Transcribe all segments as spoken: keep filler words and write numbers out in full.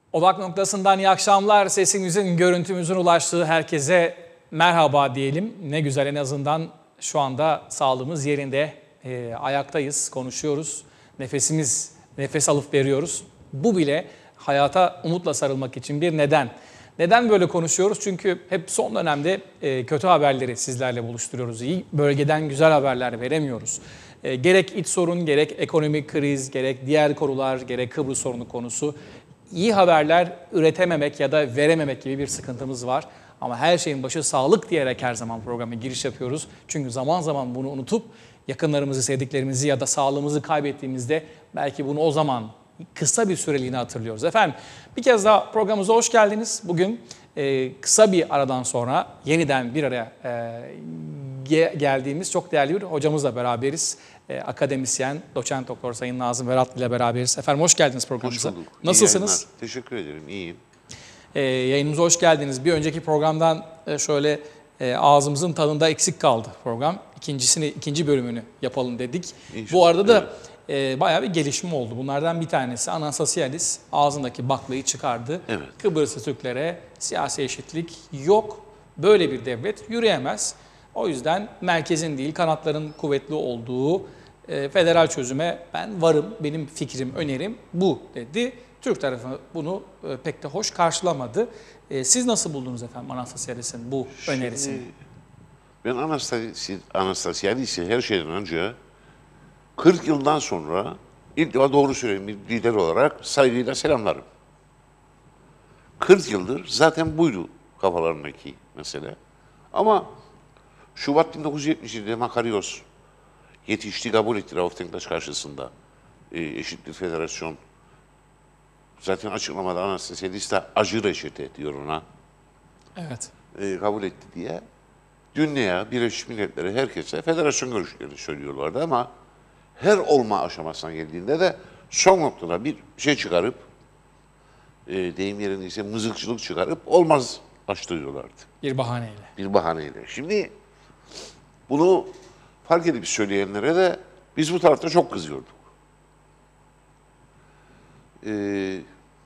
Odak noktasından iyi akşamlar. Sesimizin, görüntümüzün ulaştığı herkese merhaba diyelim. Ne güzel, en azından şu anda sağlığımız yerinde. E, ayaktayız, konuşuyoruz. Nefesimiz, nefes alıp veriyoruz. Bu bile hayata umutla sarılmak için bir neden. Neden böyle konuşuyoruz? Çünkü hep son dönemde e, kötü haberleri sizlerle buluşturuyoruz. İyi bölgeden güzel haberler veremiyoruz. E, gerek iç sorun, gerek ekonomik kriz, gerek diğer konular, gerek Kıbrıs sorunu konusu. İyi haberler üretememek ya da verememek gibi bir sıkıntımız var. Ama her şeyin başı sağlık diyerek her zaman programa giriş yapıyoruz. Çünkü zaman zaman bunu unutup yakınlarımızı, sevdiklerimizi ya da sağlığımızı kaybettiğimizde belki bunu o zaman kısa bir süreliğine hatırlıyoruz. Efendim bir kez daha programımıza hoş geldiniz. Bugün e, kısa bir aradan sonra yeniden bir araya e, geldiğimiz çok değerli bir hocamızla beraberiz. E, akademisyen, doçent doktor Sayın Nazım Veratlı ile beraberiz. Efendim hoş geldiniz programımıza. Hoş bulduk. Nasılsınız? Teşekkür ederim, iyiyim. E, yayınımıza hoş geldiniz. Bir önceki programdan e, şöyle e, ağzımızın tadında eksik kaldı program. İkincisini, ikinci bölümünü yapalım dedik. İnşallah. Bu arada da evet. e, bayağı bir gelişme oldu. Bunlardan bir tanesi Anastasiadis ağzındaki baklayı çıkardı. Evet. Kıbrıslı Türklere siyasi eşitlik yok. Böyle bir devlet yürüyemez. O yüzden merkezin değil, kanatların kuvvetli olduğu e, federal çözüme ben varım, benim fikrim, önerim bu dedi. Türk tarafı bunu e, pek de hoş karşılamadı. E, siz nasıl buldunuz efendim Anastasiadis'in bu Şimdi, önerisini? Ben Anastasiadis'i her şeyden önce kırk yıldan sonra ilk defa doğru söyleyen bir lider olarak saygıyla selamlarım. kırk yıldır zaten buydu kafalarındaki mesele. Ama Şubat bin dokuz yüz yetmiş yedide Makarios yetişti, kabul etti Rauf Denktaş karşısında. E, Eşitlik Federasyon. Zaten açıklamada Anastasiadis de acı reçete diyor ona. Evet. E, kabul etti diye. Dünyaya, Birleşmiş Milletler'e, herkese federasyon görüşlerini söylüyorlardı ama her olma aşamasına geldiğinde de son noktada bir şey çıkarıp, e, deyim yerindeyse mızıkçılık çıkarıp olmaz başlıyorlardı. Bir bahaneyle. Bir bahaneyle. Şimdi bunu fark edip söyleyenlere de biz bu tarafta çok kızıyorduk. Ee,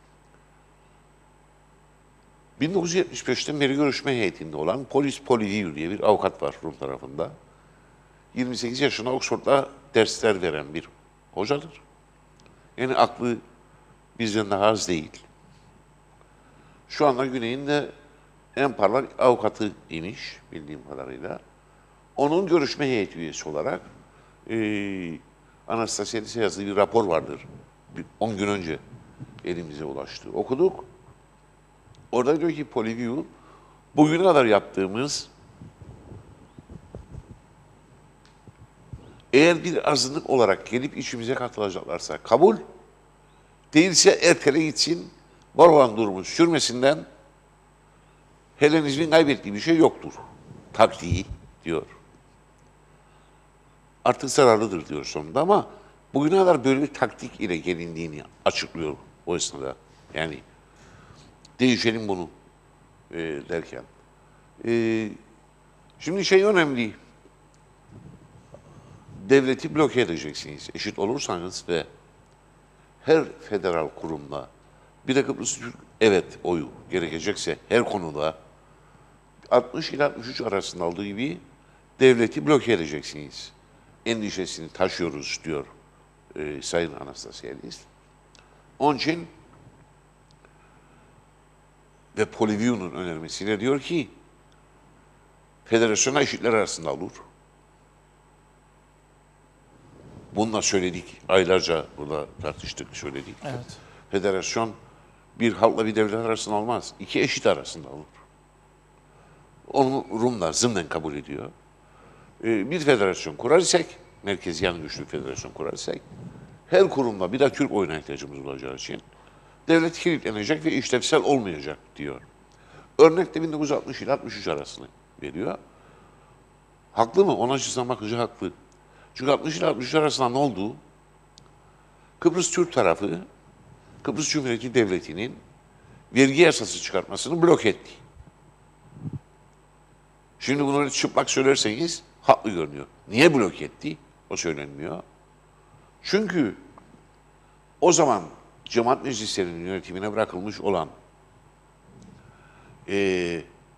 bin dokuz yüz yetmiş beşten beri görüşme heyetinde olan Polis Poliviu diye bir avukat var Rum tarafında. yirmi sekiz yaşında Oxford'da dersler veren bir hocadır. Yani aklı bizden daha az değil. Şu anda Güney'in de en parlak avukatı imiş bildiğim kadarıyla. Onun görüşme heyeti üyesi olarak e, Anastasiadis'e yazdığı bir rapor vardır. on gün önce elimize ulaştı. Okuduk. Orada diyor ki Poliviu, bugüne kadar yaptığımız eğer bir azınlık olarak gelip içimize katılacaklarsa kabul, değilse ertele gitsin, var olan durumun sürmesinden Helenizmin kaybettiği bir şey yoktur. Taktiği diyor. Artık zararlıdır diyor sonunda ama bugüne kadar böyle bir taktik ile gelindiğini açıklıyor o esnada. Yani değişelim bunu e, derken. E, şimdi şey önemli. Devleti bloke edeceksiniz. Eşit olursanız ve her federal kurumda bir de Kıbrıs Türk evet oyu gerekecekse her konuda altmış ile altmış üç arasında olduğu gibi devleti bloke edeceksiniz. Endişesini taşıyoruz diyor e, Sayın Anastasiadis. Onun için ve Poliviu'nun önermesiyle diyor ki federasyona eşitler arasında olur. Bununla söyledik, aylarca burada tartıştık, söyledik. Evet. Federasyon bir halkla bir devlet arasında olmaz, iki eşit arasında olur. Onu Rumlar zımnen kabul ediyor. Ee, bir federasyon kurar isek, merkezi yan güçlü federasyon kurar isek, her kurumda bir de Türk oyuna ihtiyacımız olacağı için devlet kilitlenecek ve işlevsel olmayacak diyor. Örnek de bin dokuz yüz altmış ile altmış üç arasını veriyor. Haklı mı? Ona açısından bakınca haklı. Çünkü altmış ile altmış üç arasında ne oldu? Kıbrıs Türk tarafı, Kıbrıs Cumhuriyeti Devleti'nin vergi yasası çıkartmasını blok etti. Şimdi bunu çıplak söylerseniz haklı görünüyor. Niye blok etti? O söylenmiyor. Çünkü o zaman cemaat meclislerinin yönetimine bırakılmış olan e,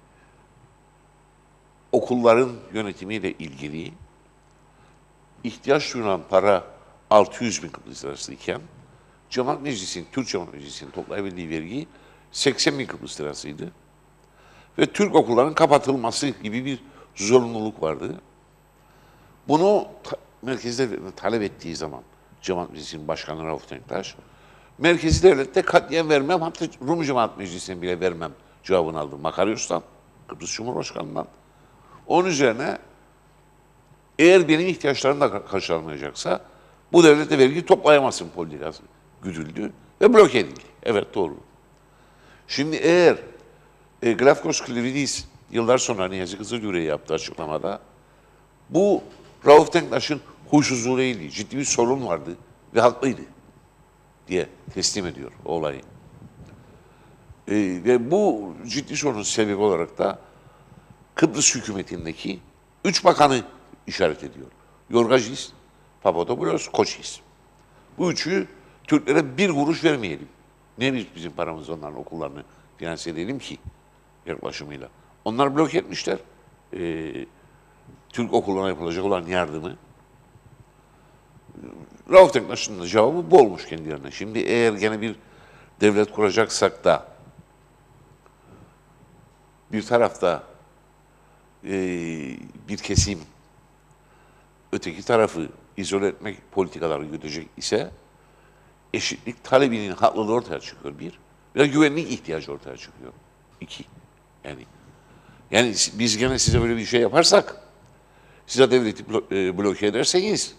okulların yönetimiyle ilgili ihtiyaç duyulan para altı yüz bin Kıbrıs lirası iken Cemaat Meclisi'nin, Türk Cemaat Meclisi'nin toplayabildiği vergi seksen bin Kıbrıs lirasıydı. Ve Türk okullarının kapatılması gibi bir zorunluluk vardı. Bunu ta, merkezde talep ettiği zaman Cemaat Meclisi'nin başkanı Rauf Denktaş, merkezi devlette katliam vermem, hatta Rum Cemaat Meclisi'ne bile vermem cevabını aldı Makaryos'tan, Kıbrıs Cumhurbaşkanı'ndan. Onun üzerine eğer benim ihtiyaçlarım da karşılanmayacaksa bu devlete vergi toplayamazsın politikası güdüldü ve bloke edildi. Evet, doğru. Şimdi eğer e, Glafkos Klivridis yıllar sonra Niyazi Kızılgüre'ye yaptığı açıklamada bu Rauf Denktaş'ın huysuzluğuyla ciddi bir sorun vardı ve haklıydı diye teslim ediyor o olayı. E, ve bu ciddi sorunun sebebi olarak da Kıbrıs hükümetindeki üç bakanı işaret ediyor. Yorgajis, Papadopoulos, Koçis. Bu üçü Türklere bir kuruş vermeyelim. Ne biz bizim paramız onların okullarını finanse edelim ki yaklaşımıyla. Onlar blok etmişler. Ee, Türk okullarına yapılacak olan yardımı. Rauf Denktaş'ın da cevabı bu olmuş kendilerine. Şimdi eğer gene bir devlet kuracaksak da bir tarafta e, bir kesim öteki tarafı izole etmek politikaları güdecek ise eşitlik talebinin haklılığı ortaya çıkıyor bir. Bir de güvenlik ihtiyacı ortaya çıkıyor. İki. Yani yani biz gene size böyle bir şey yaparsak, size devleti blo e, bloke ederseniz,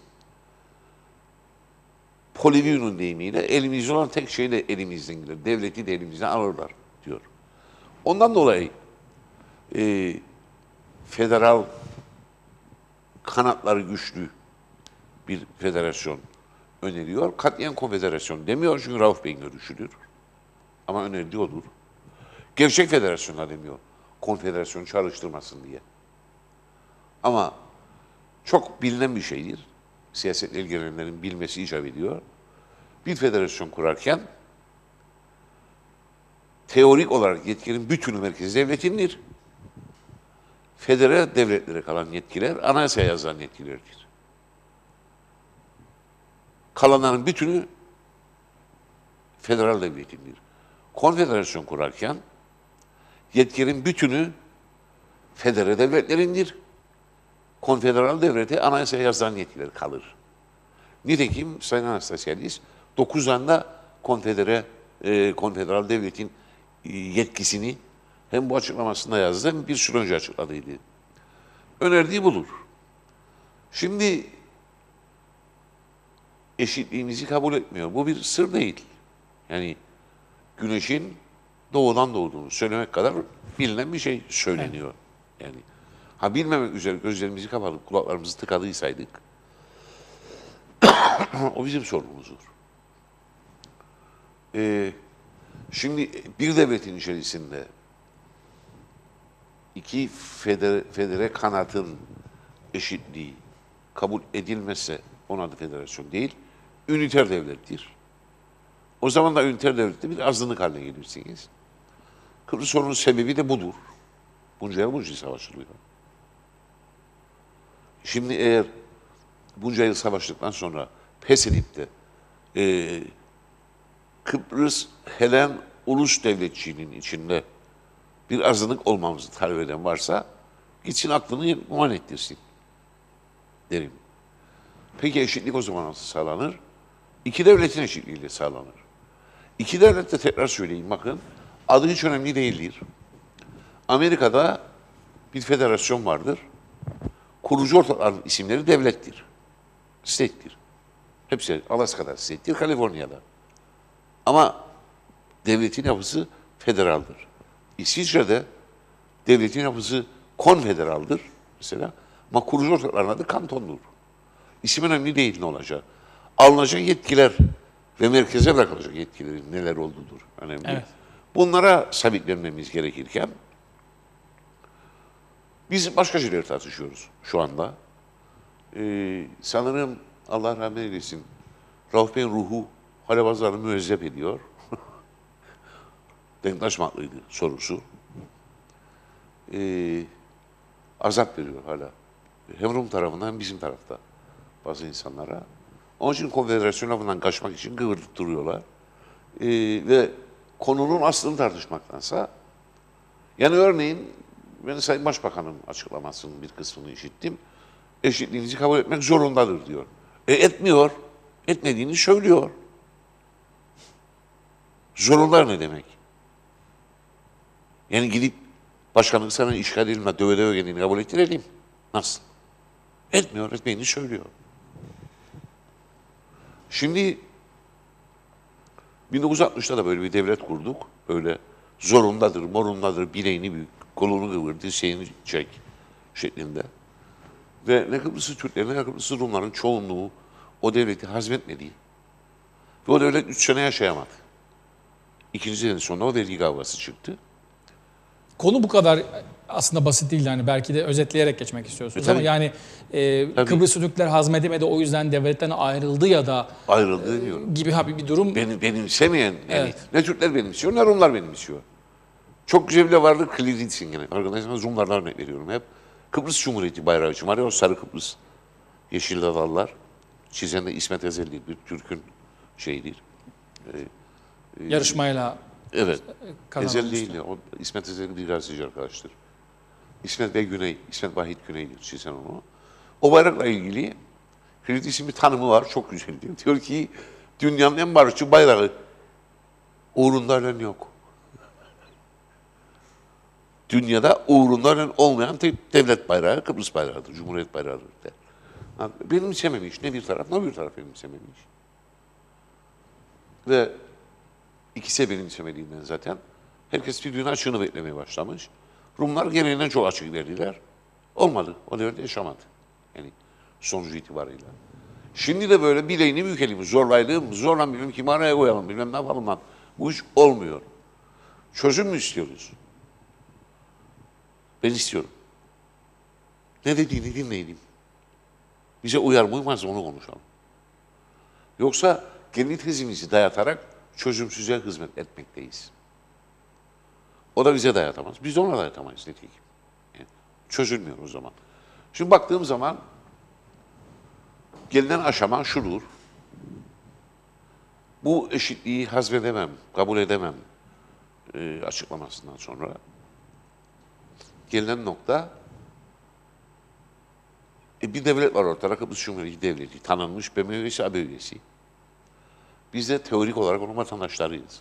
Poliviu'nun deyimiyle elimizde olan tek şey de elimizden gelir. Devleti de elimizden alırlar diyor. Ondan dolayı e, federal kanatları güçlü bir federasyon öneriyor. Katiyen konfederasyon demiyor çünkü Rauf Bey'in görüşüdür. Ama önerdiği odur. Gerçek federasyonlar demiyor. Konfederasyon çalıştırmasın diye. Ama çok bilinen bir şeydir. Siyaset ilgilenenlerin bilmesi icap ediyor. Bir federasyon kurarken teorik olarak yetkinin bütünü merkez devletindir. Federal devletlere kalan yetkiler anayasaya yazılan yetkilerdir. Kalanların bütünü federal devletindir. Konfederasyon kurarken yetkinin bütünü federal devletlerindir. Konfederal devlete anayasaya yazılan yetkiler kalır. Nitekim Sayın Anastasiadis dokuz anda konfedere, e, konfederal devletin e, yetkisini hem bu açıklamasında yazdı hem bir süre önce açıkladıydı. Önerdiği budur. Şimdi eşitliğimizi kabul etmiyor. Bu bir sır değil. Yani güneşin doğudan doğduğunu söylemek kadar bilinen bir şey söyleniyor. Yani ha bilmemek üzere gözlerimizi kapatıp kulaklarımızı tıkadıysaydık o bizim sorunumuzdur. Ee, şimdi bir devletin içerisinde iki federe, federe kanatın eşitliği kabul edilmezse onun adı federasyon değil, üniter devlettir. O zaman da üniter devlette bir azınlık haline gelirsiniz. Kıbrıs sorunun sebebi de budur. Bunca yıl bunca yıl savaşılıyor. Şimdi eğer bunca yıl savaştıktan sonra pes edip de e, Kıbrıs Helen ulus devletçiliğinin içinde bir azınlık olmamızı talep eden varsa gitsin aklını muayene ettirsin derim. Peki eşitlik o zaman nasıl sağlanır? İki devletin eşitliğiyle sağlanır. İki devlet de tekrar söyleyeyim bakın adı hiç önemli değildir. Amerika'da bir federasyon vardır. Kurucu ortakların isimleri devlettir. State'tir. Hepsi Alaska'da state'tir, Kaliforniya'da. Ama devletin yapısı federaldir. İsviçre'de devletin yapısı konfederaldir mesela. Ama kurucu ortakların adı kantondur. İsim önemli değil ne olacak. Alınacak yetkiler ve merkeze bırakılacak yetkilerin neler olduğudur önemli. Evet. Bunlara sabitlenmemiz gerekirken biz başka şeyler tartışıyoruz şu anda. Ee, sanırım Allah rahmet eylesin Rauf Bey'in ruhu halebazlarını müezzep ediyor. Denktaş mı haklıydı sorusu. Ee, azap veriyor hala. Hem Rum tarafından hem bizim tarafta bazı insanlara. Onun için konfederasyon lafından kaçmak için kıvırdık duruyorlar. Ee, ve konunun aslını tartışmaktansa, yani örneğin ben Sayın Başbakan'ın açıklamasının bir kısmını işittim. Eşitliğinizi kabul etmek zorundadır diyor. E etmiyor. Etmediğini söylüyor. Zorunlar ne demek? Yani gidip başkanlık sana işgal edilme, döve döve geldiğini kabul ettirelim. Nasıl? Etmiyor, etmediğini söylüyor. Şimdi bin dokuz yüz altmışta da böyle bir devlet kurduk. Böyle zorundadır, morundadır, bileğini büyük, kolunu kıvırdı, şeyini çek şeklinde. Ve ne Kıbrıs'ı Türklerin ne Kıbrıs'ı Rumların çoğunluğu o devleti hazmetmediği ve o devlet üç sene yaşayamadı. İkinci senenin sonunda o vergi kavgası çıktı. Konu bu kadar aslında basit değil, yani belki de özetleyerek geçmek istiyorsunuz E, ama yani e, Kıbrıs'ı Türkler hazmedemedi, o yüzden devletten ayrıldı ya da Ayrıldı diyorum. gibi bir, bir durum. Benim, benimsemeyen, yani Evet. ne Türkler benimsiyor ne Rumlar benimsiyor. Çok güzel bir de varlık Klirits'in gene. Arkadaşlar Rumlardan örnek veriyorum hep. Kıbrıs Cumhuriyeti bayrağı için var ya o sarı Kıbrıs. Yeşil dallar. Çizen de İsmet Ezelli bir Türk'ün şeyidir. Yarışmayla Evet. kazanılmıştı. Ezel değil ya. O İsmet Ezelli bir gazeteci arkadaştır. İsmet Bey Güney, İsmet Vahit Güney'dir çizen onu. O bayrakla ilgili Klirits'in bir tanımı var. Çok güzel diyor. Diyor ki dünyanın en barışçı bayrağı. Uğrunda ölen yok. Dünyada uğrunda ölen olmayan tek devlet bayrağı Kıbrıs bayrağıdır, Cumhuriyet bayrağıdır der. Benimsememiş, ne bir taraf ne bir taraf benimsememiş. Ve ikisi benimsemediğinden zaten herkes birbirine açığını beklemeye başlamış. Rumlar gereğinden çok açık verdiler. Olmadı, o devlet yaşamadı. Yani sonucu itibarıyla. Şimdi de böyle bileğini bükelim, zorlayalım, zorla bilmem kimi araya koyalım, bilmem ne yapalım lan. Bu iş olmuyor. Çözüm mü istiyoruz? Ben istiyorum. Ne dediğini dinleyelim. Bize uyar mı uymaz onu konuşalım. Yoksa kendi tezimizi dayatarak çözümsüze hizmet etmekteyiz. O da bize dayatamaz. Biz de ona dayatamayız nitekim. Yani çözülmüyor o zaman. Şimdi baktığım zaman gelinen aşama şudur. Bu eşitliği hazmedemem, kabul edemem e, açıklamasından sonra gelinen nokta e, bir devlet var ortada, Kıbrıs Cumhuriyeti Devleti, tanınmış B M üyesi, A B üyesi. Biz de teorik olarak onun vatandaşlarıyız.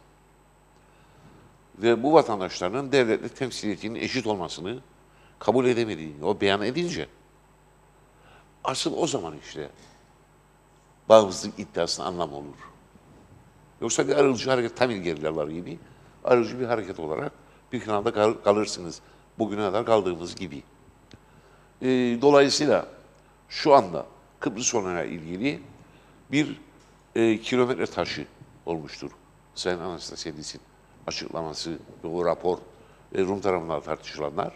Ve bu vatandaşların devletle temsiliyetinin eşit olmasını kabul edemediğini, o beyan edince asıl o zaman işte bağımsızlık iddiasının anlamı olur. Yoksa bir ayrılıcı hareket, tam ilgililer gibi ayrılıcı bir hareket olarak bir kenarda kal kalırsınız. Bugüne kadar kaldığımız gibi. E, dolayısıyla şu anda Kıbrıs sorunuyla ilgili bir e, kilometre taşı olmuştur. Sayın Anastasiadis'in açıklaması ve o rapor e, Rum tarafından tartışılanlar.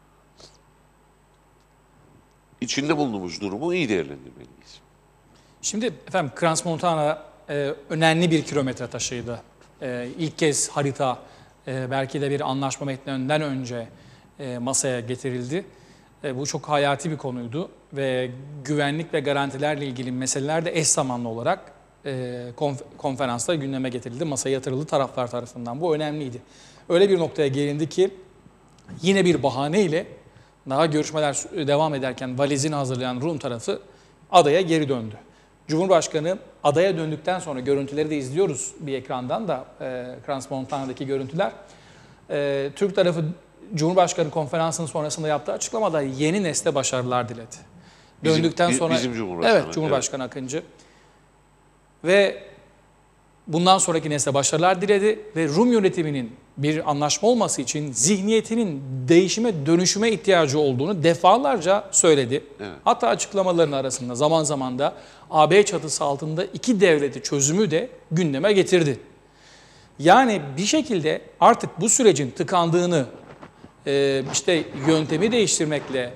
İçinde bulunduğumuz durumu iyi değerlendirmeliyiz. Şimdi efendim Crans-Montana e, önemli bir kilometre taşıydı. E, ilk kez harita e, belki de bir anlaşma metninden önce e, masaya getirildi. E, bu çok hayati bir konuydu ve güvenlik ve garantilerle ilgili meseleler de eş zamanlı olarak e, konf konferansta gündeme getirildi. Masaya yatırıldı taraflar tarafından. Bu önemliydi. Öyle bir noktaya gelindi ki yine bir bahaneyle daha görüşmeler devam ederken valizini hazırlayan Rum tarafı adaya geri döndü. Cumhurbaşkanı adaya döndükten sonra görüntüleri de izliyoruz bir ekrandan da e, Crans-Montana'daki görüntüler. E, Türk tarafı Cumhurbaşkanı konferansının sonrasında yaptığı açıklamada yeni nesle başarılar diledi. Bizim, Döndükten sonra bizim Cumhurbaşkanı. Evet, Cumhurbaşkanı evet. Akıncı. Ve bundan sonraki nesle başarılar diledi ve Rum yönetiminin bir anlaşma olması için zihniyetinin değişime, dönüşüme ihtiyacı olduğunu defalarca söyledi. Evet. Hatta açıklamaların arasında zaman zaman da A B çatısı altında iki devleti çözümü de gündeme getirdi. Yani bir şekilde artık bu sürecin tıkandığını, işte yöntemi değiştirmekle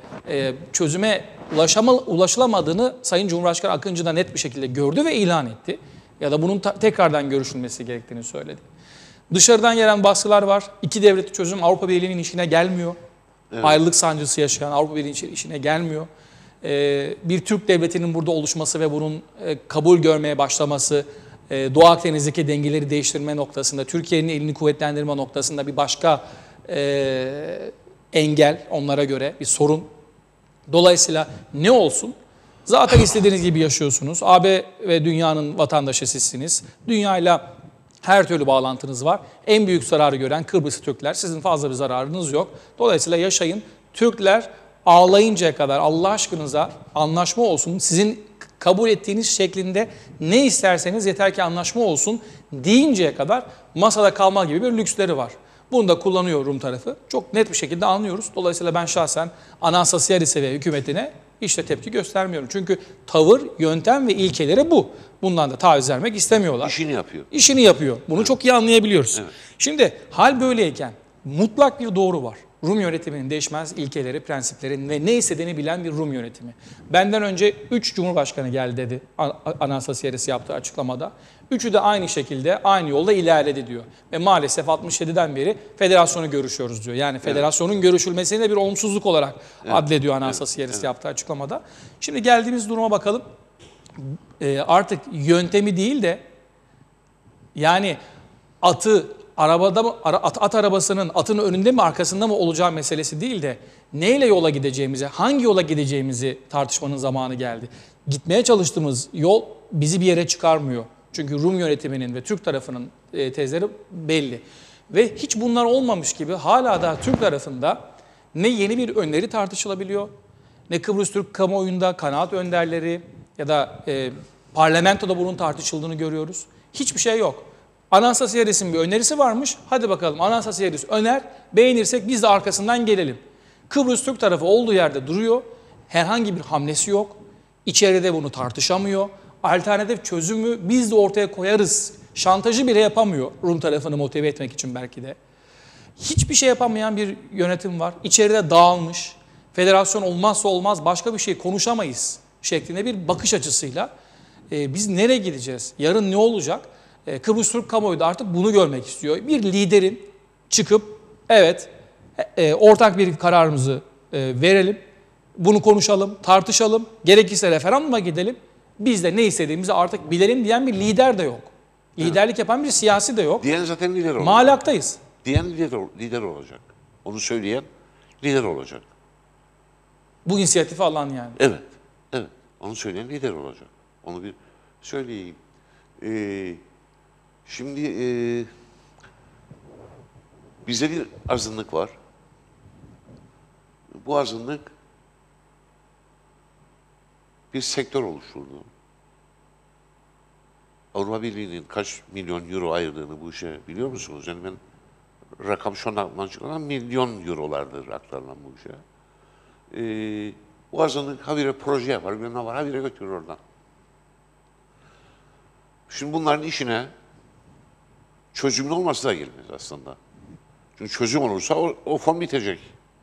çözüme ulaşama, ulaşılamadığını Sayın Cumhurbaşkanı Akıncı da net bir şekilde gördü ve ilan etti. ya da bunun tekrardan görüşülmesi gerektiğini söyledi. Dışarıdan gelen baskılar var. İki devletli çözüm Avrupa Birliği'nin işine gelmiyor. Evet. Ayrılık sancısı yaşayan Avrupa Birliği'nin işine gelmiyor. Ee, bir Türk devletinin burada oluşması ve bunun e, kabul görmeye başlaması, e, Doğu Akdeniz'deki dengeleri değiştirme noktasında, Türkiye'nin elini kuvvetlendirme noktasında bir başka e, engel onlara göre bir sorun. Dolayısıyla ne olsun? Zaten istediğiniz gibi yaşıyorsunuz. A B ve dünyanın vatandaşı sizsiniz. Dünyayla her türlü bağlantınız var. En büyük zararı gören Kıbrıs Türkler. Sizin fazla bir zararınız yok. Dolayısıyla yaşayın. Türkler ağlayıncaya kadar Allah aşkınıza anlaşma olsun. Sizin kabul ettiğiniz şeklinde ne isterseniz yeter ki anlaşma olsun deyinceye kadar masada kalma gibi bir lüksleri var. Bunu da kullanıyor Rum tarafı. Çok net bir şekilde anlıyoruz. Dolayısıyla ben şahsen Anastasiyadis'e ve hükümetine işte tepki göstermiyorum. Çünkü tavır, yöntem ve ilkeleri bu. Bundan da taviz vermek istemiyorlar. İşini yapıyor. İşini yapıyor. Bunu evet. çok iyi anlayabiliyoruz. Evet. Şimdi hal böyleyken mutlak bir doğru var. Rum yönetiminin değişmez ilkeleri, prensipleri ve ne istediğini bilen bir Rum yönetimi. Benden önce üç Cumhurbaşkanı geldi dedi Anastasiyadis yaptığı açıklamada. Üçü de aynı şekilde aynı yolda ilerledi diyor. Ve maalesef altmış yediden beri federasyonu görüşüyoruz diyor. Yani federasyonun evet. görüşülmesini de bir olumsuzluk olarak evet. adlediyor Anastasiyadis evet. yaptığı açıklamada. Şimdi geldiğimiz duruma bakalım. Ee, artık yöntemi değil de yani atı arabada mı, at, at arabasının atın önünde mi arkasında mı olacağı meselesi değil de neyle yola gideceğimizi, hangi yola gideceğimizi tartışmanın zamanı geldi. Gitmeye çalıştığımız yol bizi bir yere çıkarmıyor. Çünkü Rum yönetiminin ve Türk tarafının e, tezleri belli. Ve hiç bunlar olmamış gibi hala da Türk tarafında ne yeni bir öneri tartışılabiliyor, ne Kıbrıs Türk kamuoyunda kanaat önderleri ya da e, parlamentoda bunun tartışıldığını görüyoruz. Hiçbir şey yok. Anastasiyadis'in bir önerisi varmış. Hadi bakalım Anastasiyadis öner, beğenirsek biz de arkasından gelelim. Kıbrıs Türk tarafı olduğu yerde duruyor. Herhangi bir hamlesi yok. İçeride bunu tartışamıyor. Alternatif çözümü biz de ortaya koyarız. Şantajı bile yapamıyor Rum tarafını motive etmek için belki de. Hiçbir şey yapamayan bir yönetim var. İçeride dağılmış. Federasyon olmazsa olmaz başka bir şey konuşamayız şeklinde bir bakış açısıyla e, biz nereye gideceğiz? Yarın ne olacak? E, Kıbrıs Türk kamuoyu da artık bunu görmek istiyor. Bir liderin çıkıp evet e, ortak bir kararımızı e, verelim. Bunu konuşalım, tartışalım. Gerekirse referanduma gidelim. Biz de ne istediğimizi artık bilelim diyen bir lider de yok. Liderlik evet. yapan bir siyasi de yok. Diyen zaten lider olacak. Malaktayız. Diyen lider, lider olacak. Onu söyleyen lider olacak. Bu inisiyatifi alan yani. Evet. Evet. Onu söyleyen lider olacak. Onu bir söyleyeyim. Ee, şimdi e, bize bir azınlık var. Bu azınlık bir sektör oluşturdu. Avrupa Birliği'nin kaç milyon euro ayırdığını bu işe biliyor musunuz? Yani ben rakam şu an aklımdan çıkan milyon eurolardır aktarılan bu işe. Ee, bu azınlık habire proje yapar, bir ne var habire götürür oradan. Şimdi bunların işine çözümün olması da gelmez aslında. Çünkü çözüm olursa o, o fon bitecek.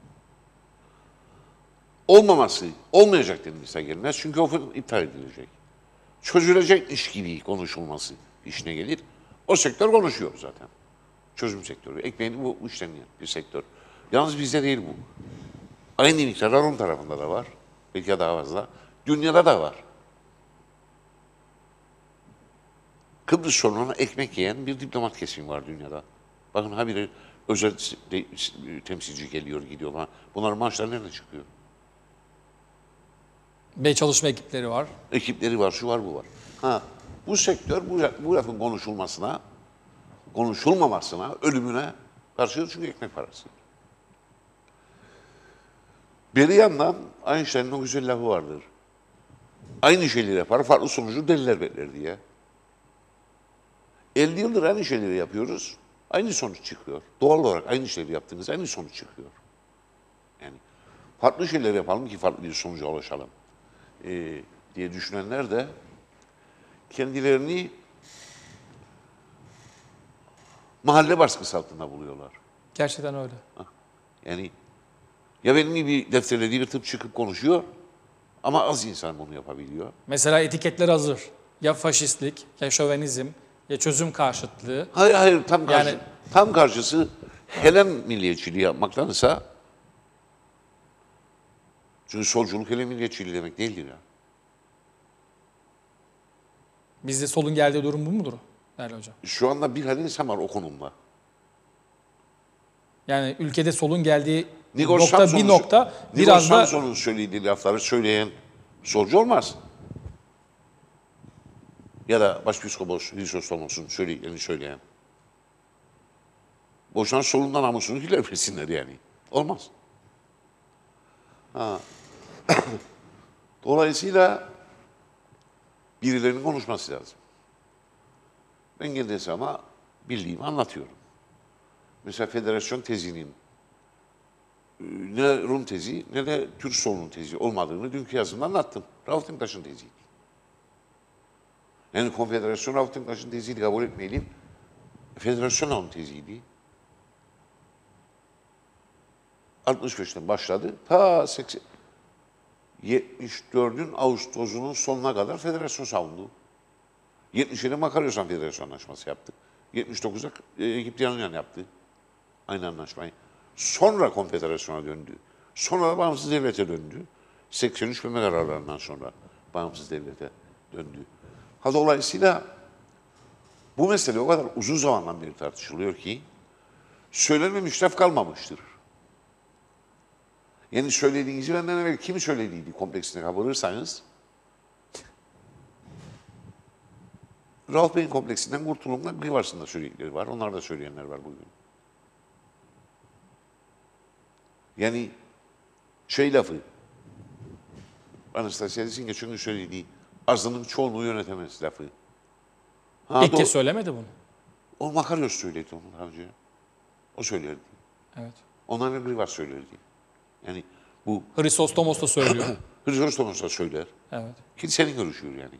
Olmaması, olmayacak denilirse gelmez. Çünkü o fon iptal edilecek. Çözülecekmiş gibi konuşulması işine gelir. O sektör konuşuyor zaten. Çözüm sektörü. Ekmeğini bu işleniyor bir sektör. Yalnız bizde değil bu. Aynı miktarlar Rum tarafında da var. Belki daha fazla. Dünyada da var. Kıbrıs sorununa ekmek yiyen bir diplomat kesimi var dünyada. Bakın habire özel temsilci geliyor, gidiyor. Bunların maaşları nereden çıkıyor? Ve çalışma ekipleri var. Ekipleri var, şu var, bu var. Ha, bu sektör bu, bu lafın konuşulmasına, konuşulmamasına, ölümüne karşıdır çünkü ekmek parası. Bir yandan Einstein'ın o güzel lafı vardır. Aynı şeyleri yapar, farklı sonucu deliler bekler diye. elli yıldır aynı şeyleri yapıyoruz, aynı sonuç çıkıyor. Doğal olarak aynı şeyleri yaptığınız aynı sonuç çıkıyor. Yani farklı şeyler yapalım ki farklı bir sonuca ulaşalım e, diye düşünenler de kendilerini mahalle baskısı altında buluyorlar. Gerçekten öyle. Yani ya benim gibi defterleri yırtıp çıkıp konuşuyor ama az insan bunu yapabiliyor. Mesela etiketler hazır. ya faşistlik, ya şövenizm, ya çözüm karşıtlığı. Hayır hayır tam karşı, Yani- tam karşısı Helen milliyetçiliği yapmaktansa, çünkü solculuk Helen milliyetçiliği demek değildir ya. Bizde solun geldiği durum bu mudur değerli hocam? Şu anda bir halde insan var o konumda. Yani ülkede solun geldiği Nigor nokta Samson'un- bir nokta Nigor biraz da Samson'un söylediği lafları söyleyen solcu olmaz. Ya da Başpiskopos Hristostomos'un söylediklerini söyleyen. Boşan solundan namusunu hilermesinler yani. Olmaz. Ha. Dolayısıyla birilerinin konuşması lazım. Ben geldiyse ama bildiğimi anlatıyorum. Mesela federasyon tezinin e, ne Rum tezi ne de Türk solunun tezi olmadığını dünkü yazımda anlattım. Rauf Denktaş'ın teziydi. Yani konfederasyon Rauf Denktaş'ın teziydi, kabul etmeyelim. Federasyon onun teziydi. altmış beşten başladı. Ta seksen yetmiş dördün Ağustos'unun sonuna kadar federasyon savundu. yetmiş yedi Makaryosan Federasyon Anlaşması yaptı. yetmiş dokuzda e, Egip Yanyan yaptı. Aynı anlaşmayı. Sonra konfederasyona döndü. Sonra da bağımsız devlete döndü. seksen üç Meme kararlarından sonra bağımsız devlete döndü. Ha dolayısıyla bu mesele o kadar uzun zamandan beri tartışılıyor ki söylenmemiş laf kalmamıştır. Yani söylediğinizi benden evvel kim söylediydi kompleksine kapılırsanız Rauf Bey'in kompleksinden kurtulumda bir varsında söyledikleri var. Onlar da söyleyenler var bugün. Yani şey lafı, Anastasiadis'in geçen gün söylediği azınlık çoğunluğu yönetemez lafı. Ha, ilk doğru. kez söylemedi bunu. O Makaryos söyledi onu daha önce. O söylerdi. Evet. Ondan evvel Rivas söylerdi. Yani bu Hristostomos da söylüyor. Hristostomus da söyler. Evet. Kilisenin görüşüyor yani.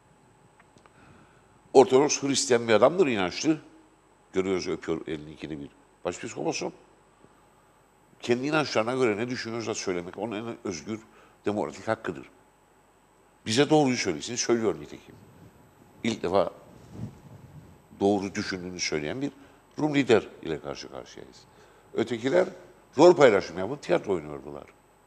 Ortodoks Hristiyan bir adamdır, inançlı. Görüyoruz, öpüyor elini ikide bir. Başpiskoposun. Kendi inançlarına göre ne düşünüyorsa söylemek onun en özgür, demokratik hakkıdır. Bize doğruyu söylesin, söylüyor nitekim. İlk defa doğru düşündüğünü söyleyen bir Rum lider ile karşı karşıyayız. Ötekiler rol paylaşımı yapıp tiyatro oynuyordular.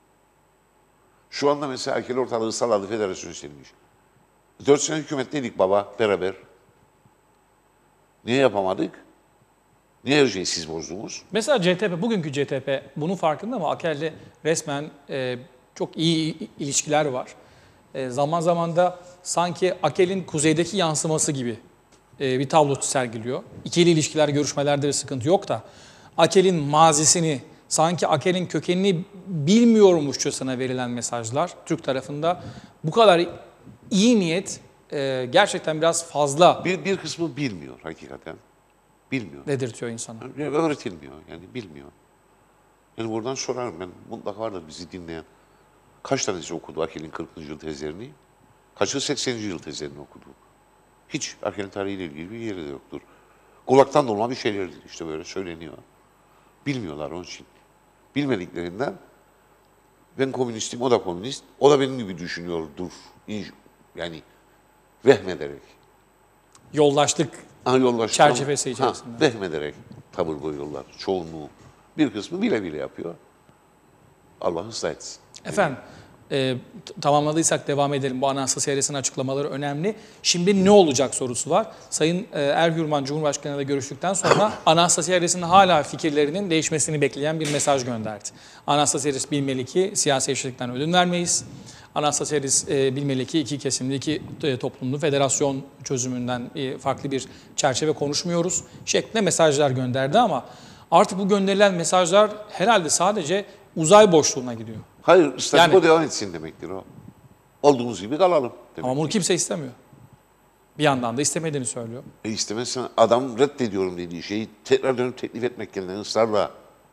Şu anda mesela Akel ortalığı salladı, federasyon istenmiş. Dört sene hükümetteydik baba, beraber. Niye yapamadık? Niye her şeyi siz bozdunuz? Mesela C T P, bugünkü C T P bunun farkında mı? Akel'le resmen e, çok iyi ilişkiler var. E, zaman zaman da sanki Akel'in kuzeydeki yansıması gibi e, bir tablo sergiliyor. İkili ilişkiler, görüşmelerde bir sıkıntı yok da Akel'in mazisini, sanki Akel'in kökenini bilmiyormuşçasına verilen mesajlar Türk tarafında bu kadar iyi niyet e, gerçekten biraz fazla Bir, bir kısmı bilmiyor hakikaten. Bilmiyor. dedirtiyor insana. Yani öğretilmiyor yani bilmiyor. Yani buradan sorarım ben, mutlaka vardır bizi dinleyen. Kaç tanesi okudu Akel'in kırkıncı yıl tezlerini? Kaçı sekseninci yıl tezlerini okudu? Hiç Akel'in tarihiyle ilgili bir yeri de yoktur. Kulaktan dolma bir şeylerdir işte böyle söyleniyor. Bilmiyorlar onun için. Bilmediklerinden ben komünistim, o da komünist, o da benim gibi düşünüyordur. Yani vehmederek. Yoldaşlık Ha, yoldaşlık çerçevesi ama- içerisinde. Ha, vehmederek tavır koyuyorlar. Çoğunluğu. Bir kısmı bile bile yapıyor. Allah ıslah etsin. Efendim, e, t- tamamladıysak devam edelim. Bu Anayasa seyresinin açıklamaları önemli. Şimdi ne olacak sorusu var. Sayın e, Ergürman Cumhurbaşkanı ile görüştükten sonra Anayasa seyresinin hala fikirlerinin değişmesini bekleyen bir mesaj gönderdi. Anayasa seyresi bilmeli ki siyasi eşitlikten ödün vermeyiz. Anayasa seyresi e, bilmeli ki iki kesimli, iki e, toplumlu federasyon çözümünden e, farklı bir çerçeve konuşmuyoruz şeklinde mesajlar gönderdi ama artık bu gönderilen mesajlar herhalde sadece uzay boşluğuna gidiyor. Hayır, statiko Yani- devam etsin demektir o. Olduğumuz gibi kalalım demek. Ama bunu kimse istemiyor. Bir yandan da istemediğini söylüyor. E istemezsen adam reddediyorum dediği şeyi tekrar dönüp teklif etmek yerine ısrarla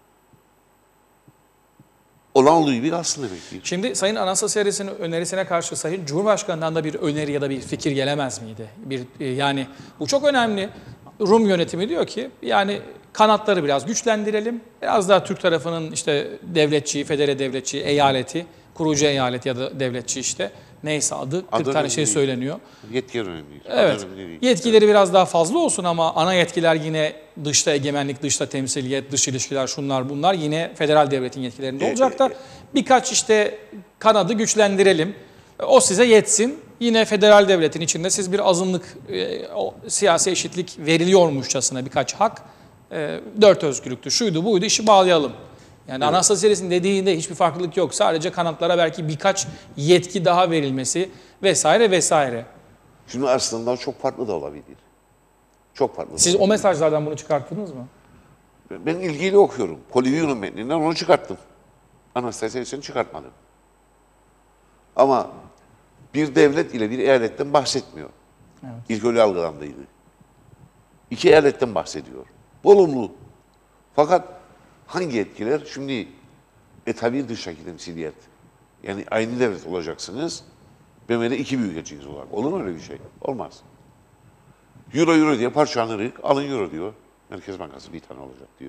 olan olduğu gibi kalsın demektir. Şimdi Sayın Anayasa Seyresinin önerisine karşı Sayın Cumhurbaşkanı'ndan da bir öneri ya da bir fikir gelemez miydi? Bir e, yani bu çok önemli. Rum yönetimi diyor ki yani kanatları biraz güçlendirelim. Biraz daha Türk tarafının işte devletçi, federe devletçi, eyaleti kurucu eyalet ya da devletçi işte. Neyse adı, kırk Adı tane önemli şey değil. söyleniyor. Yetki önemli değil. Evet, Adı önemli değil. yetkileri biraz daha fazla olsun ama ana yetkiler yine dışta egemenlik, dışta temsiliyet, dış ilişkiler, şunlar bunlar yine federal devletin yetkilerinde E, olacak da e, birkaç işte kanadı güçlendirelim. O size yetsin. Yine federal devletin içinde siz bir azınlık, e, o, siyasi eşitlik veriliyormuşçasına birkaç hak, e, dört özgürlüktü, şuydu buydu, işi bağlayalım. Yani Evet. Anastasiyas'ın dediğinde hiçbir farklılık yok. Sadece kanatlara belki birkaç yetki daha verilmesi vesaire vesaire. Şimdi aslında çok farklı da olabilir. Çok farklı. da Siz o olabilir. mesajlardan bunu çıkarttınız mı? Ben ilgiyle okuyorum. Polyvion'un metninden onu çıkarttım. Anastasiyas'ını çıkartmadım. Ama bir devlet ile bir eyaletten bahsetmiyor. Evet. İlk öyle algılandıydı. İki eyaletten bahsediyor. Olumlu. Fakat hangi etkiler? Şimdi e tabi dıştaki temsiliyet. Yani aynı devlet olacaksınız. B M W'de iki büyükelçiniz olarak. Olur mu öyle bir şey? Olmaz. Euro euro diye parçalanırız. Alın euro diyor. Merkez Bankası bir tane olacak diyor.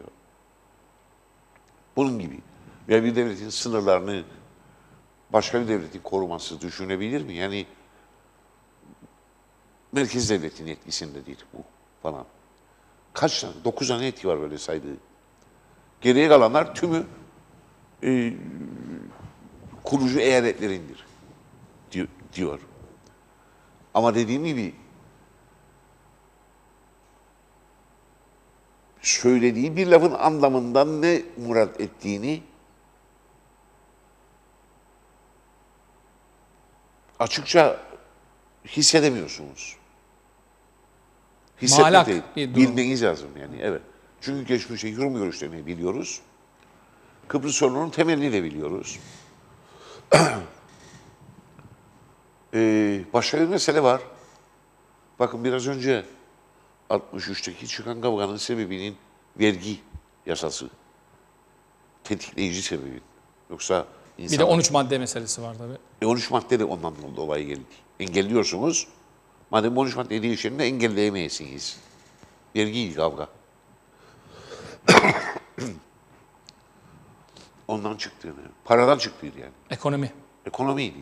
Bunun gibi. Veya bir devletin sınırlarını başka bir devletin koruması düşünebilir mi? Yani merkez devletin etkisinde değil bu falan. Kaç tane? Dokuz tane etki var böyle saydığı. Geriye kalanlar tümü e, kurucu eyaletlerindir diyor. Ama dediğim gibi söylediği bir lafın anlamından ne murat ettiğini açıkça hissedemiyorsunuz. Hissetmek Muallak değil, bir durum. bilmeniz lazım yani, evet. Çünkü geçmişte yorum görüşlerini biliyoruz. Kıbrıs sorununun temelini de biliyoruz. ee, başka bir mesele var. Bakın biraz önce altmış üçteki çıkan kavganın sebebinin vergi yasası. Tetikleyici sebebi. Yoksa Bir de insanlar... on üç madde meselesi var tabii. E on üç madde de ondan dolayı geldi. Engelliyorsunuz. Madem on üç madde değişeni de engelleyemeyesiniz. Vergi kavga. Ondan çıktığını, paradan çıktığını yani. Ekonomi. Ekonomiydi.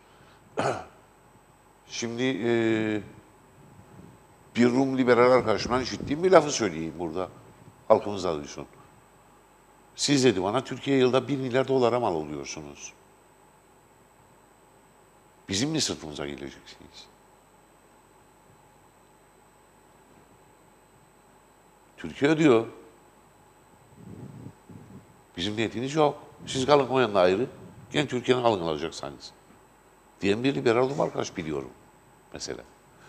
Şimdi e, bir Rum liberal arkadaşımdan işittiğim bir lafı söyleyeyim burada. Halkımız da duysun. Siz dedi bana Türkiye yılda bir milyar dolara mal oluyorsunuz. Bizim mi sırtımıza geleceksiniz? Türkiye ödüyor. Bizim niyetiniz yok. Siz kalın o yanına ayrı. Gene Türkiye'nin alın alacaksınız. Diyen bir liberal arkadaş biliyorum mesela.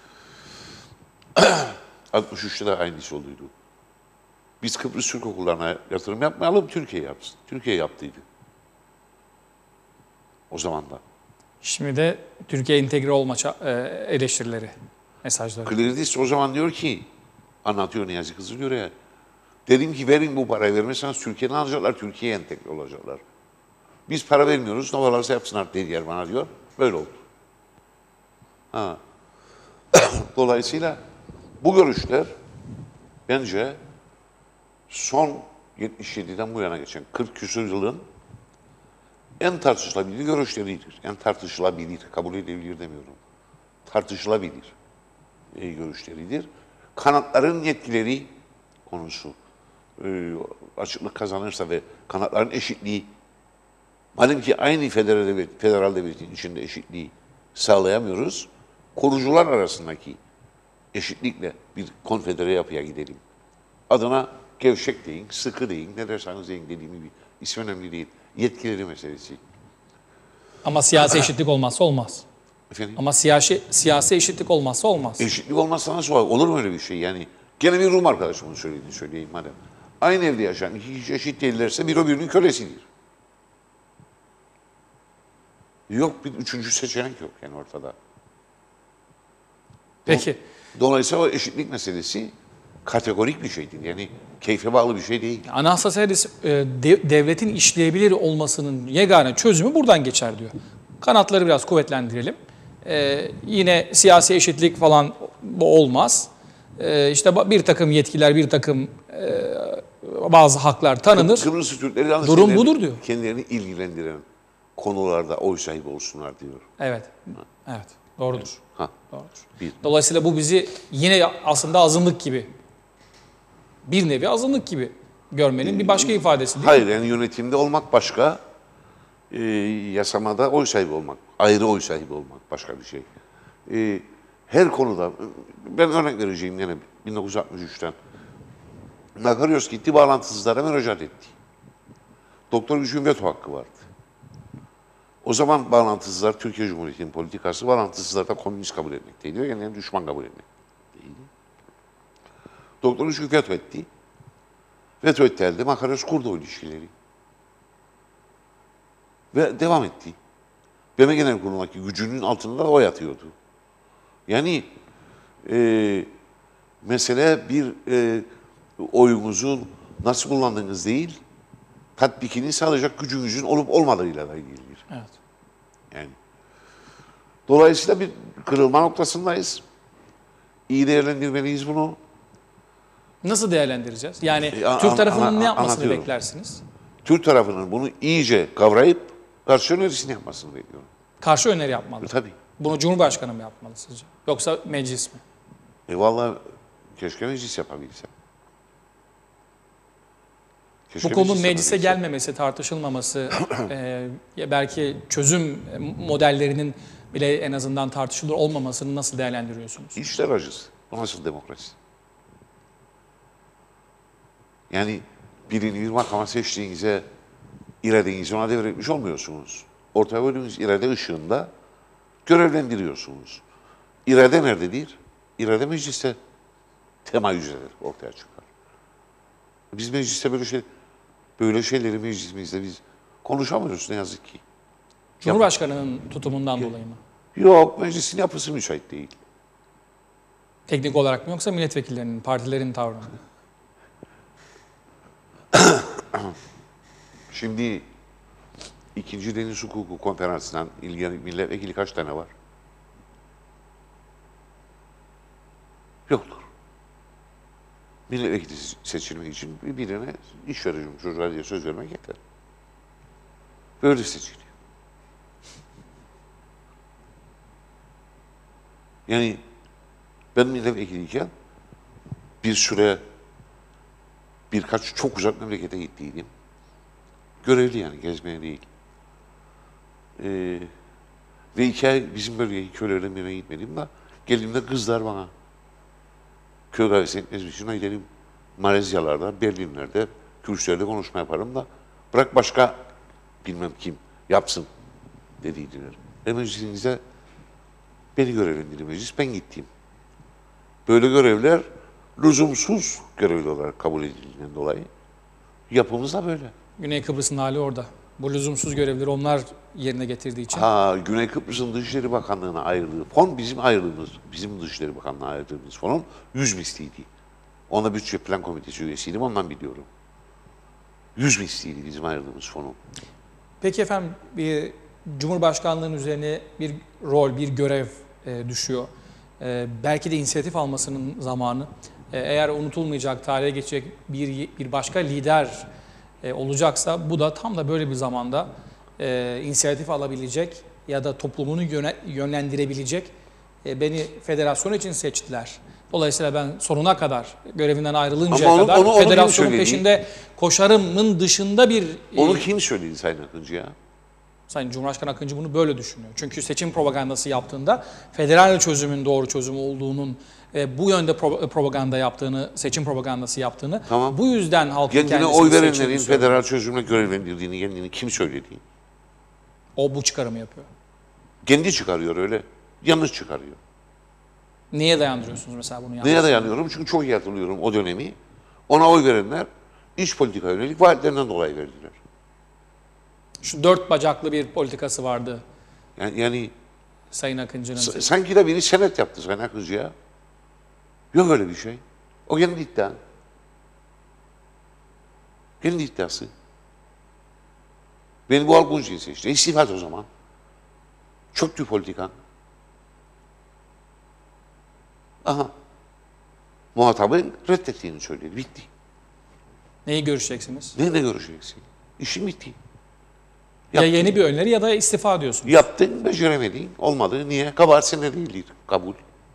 altmış üçte de aynısı olduydu. Biz Kıbrıs Türk okullarına yatırım yapmayalım, Türkiye yapsın. Türkiye yaptıydı. O zaman da. Şimdi de Türkiye entegre olma ça- e, eleştirileri, mesajları. Klerdis o zaman diyor ki, anlatıyor Niyazi Kızılıyor ya, dedim ki verin bu parayı, vermezseniz Türkiye'den alacaklar, Türkiye'ye entegre olacaklar. Biz para vermiyoruz, ne varlarsa yapsınlar dediler bana diyor. Böyle oldu. Ha. Dolayısıyla bu görüşler bence son yetmiş yediden bu yana geçen kırk küsur yılın en tartışılabilir görüşleridir. En tartışılabilir, kabul edilebilir demiyorum. Tartışılabilir e, görüşleridir. Kanatların yetkileri konusu e, açıklık kazanırsa ve kanatların eşitliği, madem ki aynı federal, devlet, federal devletin içinde eşitliği sağlayamıyoruz, korucular arasındaki eşitlikle bir konfedere yapıya gidelim. Adına gevşek deyin, sıkı deyin, ne derseniz deyin dediğim gibi. İsmi önemli değil. Yetkileri meselesi. Ama siyasi eşitlik olmazsa olmaz. Efendim? Ama siyasi, siyasi eşitlik olmazsa olmaz. Eşitlik olmazsa nasıl olur? Olur mu öyle bir şey? Yani gene bir Rum arkadaşımın söylediğini söyleyeyim madem. Aynı evde yaşayan iki kişi eşit değillerse bir o birinin kölesidir. Yok, bir üçüncü seçenek yok yani ortada. Peki. Dolayısıyla o eşitlik meselesi kategorik bir şeydir. Yani keyfe bağlı bir şey değil. Anastasiyadis e, dev- devletin işleyebilir olmasının yegane çözümü buradan geçer diyor. Kanatları biraz kuvvetlendirelim. E, yine siyasi eşitlik falan bu olmaz. E, işte ba- bir takım yetkiler, bir takım e, bazı haklar tanınır. Kıbrıs Türkleri yalnız Durum kendilerini- budur diyor. Kendilerini ilgilendiren konularda oy sahibi olsunlar diyor. Evet. Evet. Doğrudur. Ha. Doğrudur. Bir. Dolayısıyla bu bizi yine aslında azınlık gibi, bir nevi azınlık gibi görmenin bir başka ifadesi değil mi? Hayır, yani yönetimde olmak başka, e, yasamada oy sahibi olmak, ayrı oy sahibi olmak başka bir şey. E, her konuda, ben örnek vereceğim yine bin dokuz yüz altmış üçten. Makaryos gitti, bağlantısızlara müracaat etti. Doktor Güç'ün veto hakkı vardı. O zaman bağlantısızlar, Türkiye Cumhuriyeti'nin politikası, bağlantısızlar da komünist kabul etmekteydi. Yani düşman kabul etmekteydi. Doktor Güç veto etti. Veto etti elde, Makaryos kurdu o ilişkileri. Ve devam etti. B M Genel Kurulu'ndaki gücünün altında da o yatıyordu. Yani e, mesele bir e, oyunuzun nasıl kullandığınız değil, tatbikini sağlayacak gücünüzün olup olmadığıyla da ilgilidir. Evet. Yani. Dolayısıyla bir kırılma noktasındayız. İyi değerlendirmeliyiz bunu. Nasıl değerlendireceğiz? Yani E, an- Türk tarafının an- ne yapmasını anlatıyorum. beklersiniz? Türk tarafının bunu iyice kavrayıp karşı önerisini yapmasını bekliyorum. Karşı öneri yapmalı. E, tabii. Bunu Cumhurbaşkanı mı yapmalı sizce? Yoksa meclis mi? E vallahi keşke meclis yapabilse. Keşke Bu konunun meclis meclise yapabilse. gelmemesi, tartışılmaması, e, ya belki çözüm modellerinin bile en azından tartışılır olmamasını nasıl değerlendiriyorsunuz? İşler acısı. Bu nasıl demokrasi? Yani birini bir makama seçtiğinize iradenizi ona devretmiş olmuyorsunuz. Ortaya koyduğunuz irade ışığında görevlendiriyorsunuz. İrade nerededir? İrade mecliste temayüz eder, ortaya çıkar. Biz mecliste böyle şey, böyle şeyleri meclisimizde biz konuşamıyoruz ne yazık ki. Cumhurbaşkanının tutumundan dolayı mı? Yok, meclisin yapısı müsait değil. Teknik olarak mı yoksa milletvekillerinin, partilerin tavrı mı? Şimdi ikinci Deniz Hukuku Konferansı'ndan ilgili milletvekili kaç tane var? Yoktur. Milletvekili seçilmek için birine iş vereceğim çocuğa diye söz vermek yeter. Böyle seçiliyor. Yani ben milletvekiliyken bir süre birkaç çok uzak memlekete gittiydim. Görevli yani, gezmeye değil. Ee, ve iki ay bizim bölgeye köylerden birine gitmedim de geldiğimde kızlar bana köy kahvesi etmez için gidelim Malezyalarda, Berlinler'de, Kürtlerle konuşma yaparım da bırak başka bilmem kim yapsın dediydiler. Ve meclisinize beni görevlendirdi meclis, ben gittim. Böyle görevler lüzumsuz görevli olarak kabul edildiğinden dolayı yapımız da böyle. Güney Kıbrıs'ın hali orada. Bu lüzumsuz görevleri onlar yerine getirdiği için. Ha, Güney Kıbrıs'ın Dışişleri Bakanlığı'na ayırdığı fon bizim ayırdığımız, bizim Dışişleri Bakanlığı'na ayırdığımız fonun yüz misliydi. Ona Bütçe Plan Komitesi üyesiydim, ondan biliyorum. Yüz misliydi bizim ayırdığımız fonun. Peki efendim, bir Cumhurbaşkanlığı'nın üzerine bir rol, bir görev e, düşüyor. E, belki de inisiyatif almasının zamanı. E, eğer unutulmayacak, tarihe geçecek bir bir başka lider e, olacaksa, bu da tam da böyle bir zamanda e, inisiyatif alabilecek ya da toplumunu yöne, yönlendirebilecek. E, beni federasyon için seçtiler. Dolayısıyla ben sonuna kadar, görevinden ayrılıncaya Ama onu- kadar onu- onu kim federasyonun söyledi? peşinde koşarımın dışında bir... Onu e, kim söyledi Sayın Akıncı ya? Sayın Cumhurbaşkanı Akıncı bunu böyle düşünüyor. Çünkü seçim propagandası yaptığında federal çözümün doğru çözüm olduğunun ve bu yönde pro- propaganda yaptığını, seçim propagandası yaptığını, Tamam. bu yüzden halkın Kendine kendisini oy verenlerin seçtiğini söylüyor. federal çözümle görevlendirdiğini kendini kim söyledi? O bu çıkarımı yapıyor. Kendi çıkarıyor öyle. Yanlış çıkarıyor. Neye dayandırıyorsunuz mesela bunu yaptığınızı? Neye dayanıyorum? Çünkü çok iyi hatırlıyorum o dönemi. Ona oy verenler iç politika yönelik vaatlerinden dolayı verdiler. Şu dört bacaklı bir politikası vardı Yani, yani Sayın Akıncı'nın. s- sanki de biri senet yaptı Sayın Akıncı'ya. Yok öyle bir şey. O kendi iddia. Kendi iddiası. Beni bu halk bunun için seçti. İstifa et o zaman. Çöktü politikan. Aha. Muhatabın reddettiğini söyledi. Bitti. Neyi görüşeceksiniz? Nerede görüşeceksin? İşin bitti. Ya Yaptın. yeni bir öneri ya da istifa diyorsun. Yaptın, beceremedin. Olmadı. Niye? Kabahat sende değildir. Kabul.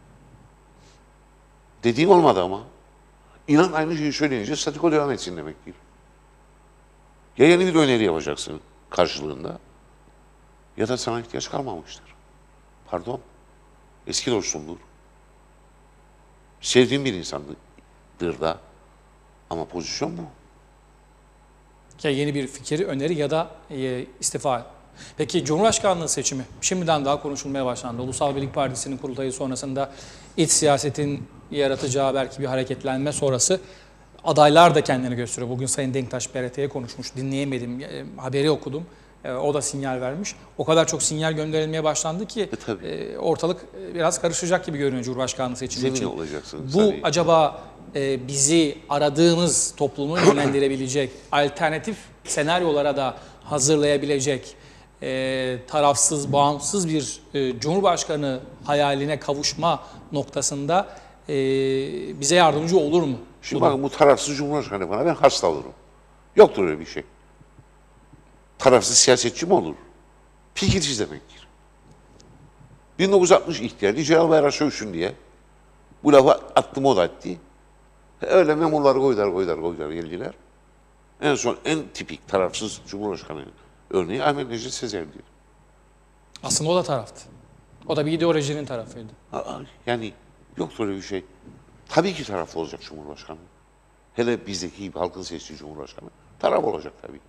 Dediğin olmadı ama. İnan aynı şeyi söyleyince statiko devam etsin demektir. Ya yeni bir öneri yapacaksın karşılığında ya da sana ihtiyaç kalmamıştır. Pardon. Eski dostumdur. Sevdiğim bir insandır da ama pozisyon bu. Ya yeni bir fikir, öneri ya da e, istifa. Peki Cumhurbaşkanlığı seçimi şimdiden daha konuşulmaya başlandı. Ulusal Birlik Partisi'nin kurultayı sonrasında iç siyasetin yaratacağı belki bir hareketlenme sonrası adaylar da kendini gösteriyor. Bugün Sayın Denktaş B R T'ye konuşmuş, dinleyemedim, e, haberi okudum. E, o da sinyal vermiş. O kadar çok sinyal gönderilmeye başlandı ki E, e, ortalık biraz karışacak gibi görünüyor Cumhurbaşkanlığı seçimi Zemin için. olacaksınız. Bu Hani acaba e, bizi aradığımız toplumu yönlendirebilecek, alternatif senaryolara da hazırlayabilecek, e, tarafsız, bağımsız bir e, Cumhurbaşkanı hayaline kavuşma noktasında e, bize yardımcı olur mu? Şimdi Bu da- bakın bu tarafsız Cumhurbaşkanı bana ben hasta olurum. Yoktur öyle bir şey. Tarafsız siyasetçi mi olur? Fikirsiz demektir. bin dokuz yüz altmış ihtiyarı Celal Bayar'a sövsün diye bu lafı attım o da etti. Öyle memurları koydular koydular koydular geldiler. En son en tipik tarafsız Cumhurbaşkanı örneği Ahmet Necdet Sezer'dir. Aslında o da taraftı. O da bir ideolojinin tarafıydı. Aa, Yani yoktur öyle bir şey. Tabii ki taraflı olacak Cumhurbaşkanı. Hele bizdeki gibi halkın seçtiği Cumhurbaşkanı. Taraf olacak tabii.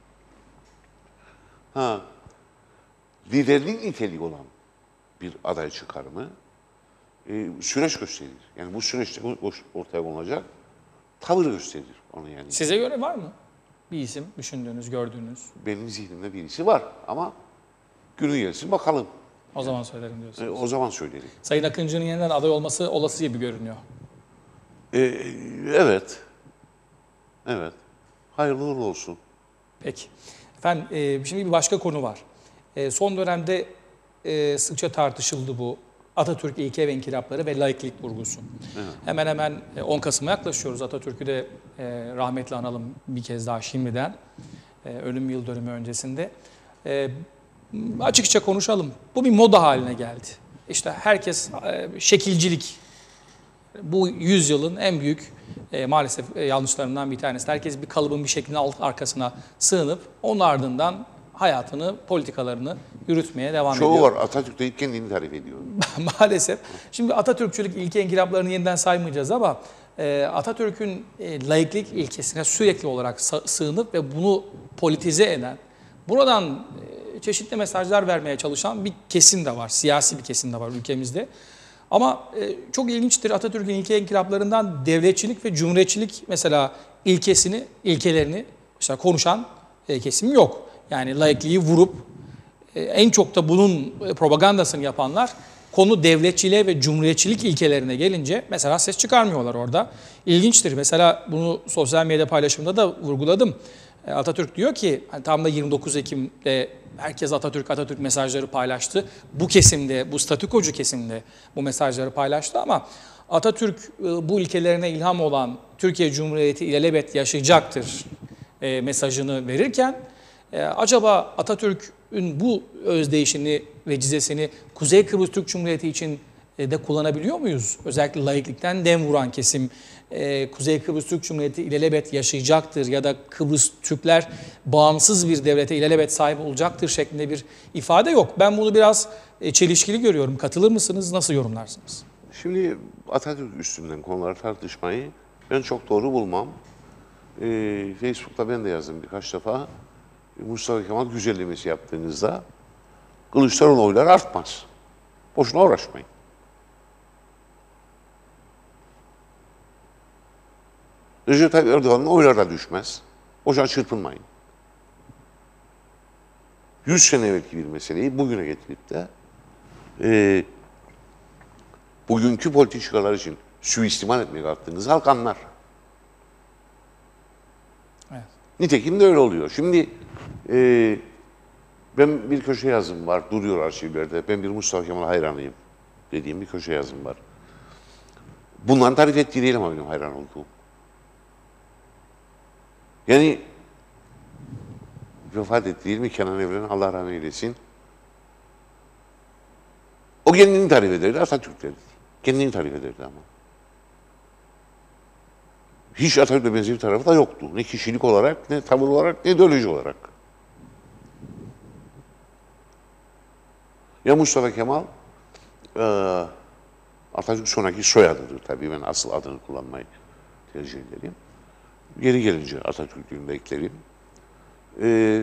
Ha, liderlik niteliği olan bir aday çıkar mı? Ee, süreç gösterir. Yani bu süreçte ortaya konulacak tavır gösterir onu yani. Size göre var mı bir isim düşündüğünüz, gördüğünüz? Benim zihnimde birisi var ama günü gelsin bakalım. O zaman söylerim diyorsun. Ee, o zaman söylerim. Sayın Akıncı'nın yeniden aday olması olası gibi görünüyor. Ee, evet. Evet. Hayırlı uğurlu olsun. Peki. Efendim e, şimdi bir başka konu var. E, son dönemde e, sıkça tartışıldı bu Atatürk ilke ve inkılapları ve laiklik vurgusu. Evet. Hemen hemen e, on Kasım'a yaklaşıyoruz. Atatürk'ü de e, rahmetli analım bir kez daha şimdiden. E, ölüm yıl dönümü öncesinde. E, açıkça konuşalım. Bu bir moda haline geldi. İşte herkes e, şekilcilik. Bu yüzyılın en büyük e, maalesef e, yanlışlarından bir tanesi. Herkes bir kalıbın bir şeklin alt arkasına sığınıp onun ardından hayatını, politikalarını yürütmeye devam Çoğu ediyor. var. Atatürk deyip kendini tarif ediyor. Maalesef. Şimdi Atatürkçülük ilke inkılaplarını yeniden saymayacağız ama e, Atatürk'ün e, laiklik ilkesine sürekli olarak sa- sığınıp ve bunu politize eden, buradan e, çeşitli mesajlar vermeye çalışan bir kesim de var. Siyasi bir kesim de var ülkemizde. Ama e, çok ilginçtir, Atatürk'ün ilke inkılaplarından devletçilik ve cumhuriyetçilik mesela ilkesini, ilkelerini mesela konuşan e, kesim yok. Yani laikliği vurup e, en çok da bunun e, propagandasını yapanlar konu devletçiliğe ve cumhuriyetçilik ilkelerine gelince mesela ses çıkarmıyorlar orada. İlginçtir. Mesela bunu sosyal medya paylaşımında da vurguladım. E, Atatürk diyor ki hani tam da yirmi dokuz Ekim'de herkes Atatürk Atatürk mesajları paylaştı. Bu kesimde, bu statükocu kesimde bu mesajları paylaştı ama Atatürk e, bu ilkelerine ilham olan Türkiye Cumhuriyeti ilelebet yaşayacaktır e, mesajını verirken e, acaba Atatürk'ün bu özdeyişini ve cizesini Kuzey Kıbrıs Türk Cumhuriyeti için e, de kullanabiliyor muyuz? Özellikle laiklikten dem vuran kesim e, Kuzey Kıbrıs Türk Cumhuriyeti ilelebet yaşayacaktır ya da Kıbrıs Türkler bağımsız bir devlete ilelebet sahip olacaktır şeklinde bir ifade yok. Ben bunu biraz e, çelişkili görüyorum. Katılır mısınız? Nasıl yorumlarsınız? Şimdi Atatürk üstünden konuları tartışmayı ben çok doğru bulmam. Ee, Facebook'ta ben de yazdım birkaç defa. Mustafa Kemal güzellemesi yaptığınızda Kılıçdaroğlu oylar artmaz. Boşuna uğraşmayın. Recep Tayyip Erdoğan'ın oyları da düşmez. Boşuna çırpınmayın. Yüz sene evvelki bir meseleyi bugüne getirip de e, bugünkü politikalar için suistimal etmeye kalktığınız halk anlar. Evet. Nitekim de öyle oluyor. Şimdi e, ben bir köşe yazım var, duruyor arşivlerde. Ben bir Mustafa Kemal hayranıyım dediğim bir köşe yazım var. Bunların tarif ettiği değil ama benim hayran olduğum. Yani vefat etti değil mi Kenan Evren, Allah rahmet eylesin. O kendini tarif ederdi, Atatürk derdi. Kendini tarif ederdi ama. Hiç Atatürk'le benzer bir tarafı da yoktu. Ne kişilik olarak, ne tavır olarak, ne ideoloji olarak. Ya Mustafa Kemal, e, Atatürk sonraki soyadıdır tabii. Ben asıl adını kullanmayı tercih ederim. Geri gelince Atatürk'lüğünü de eklerim. E,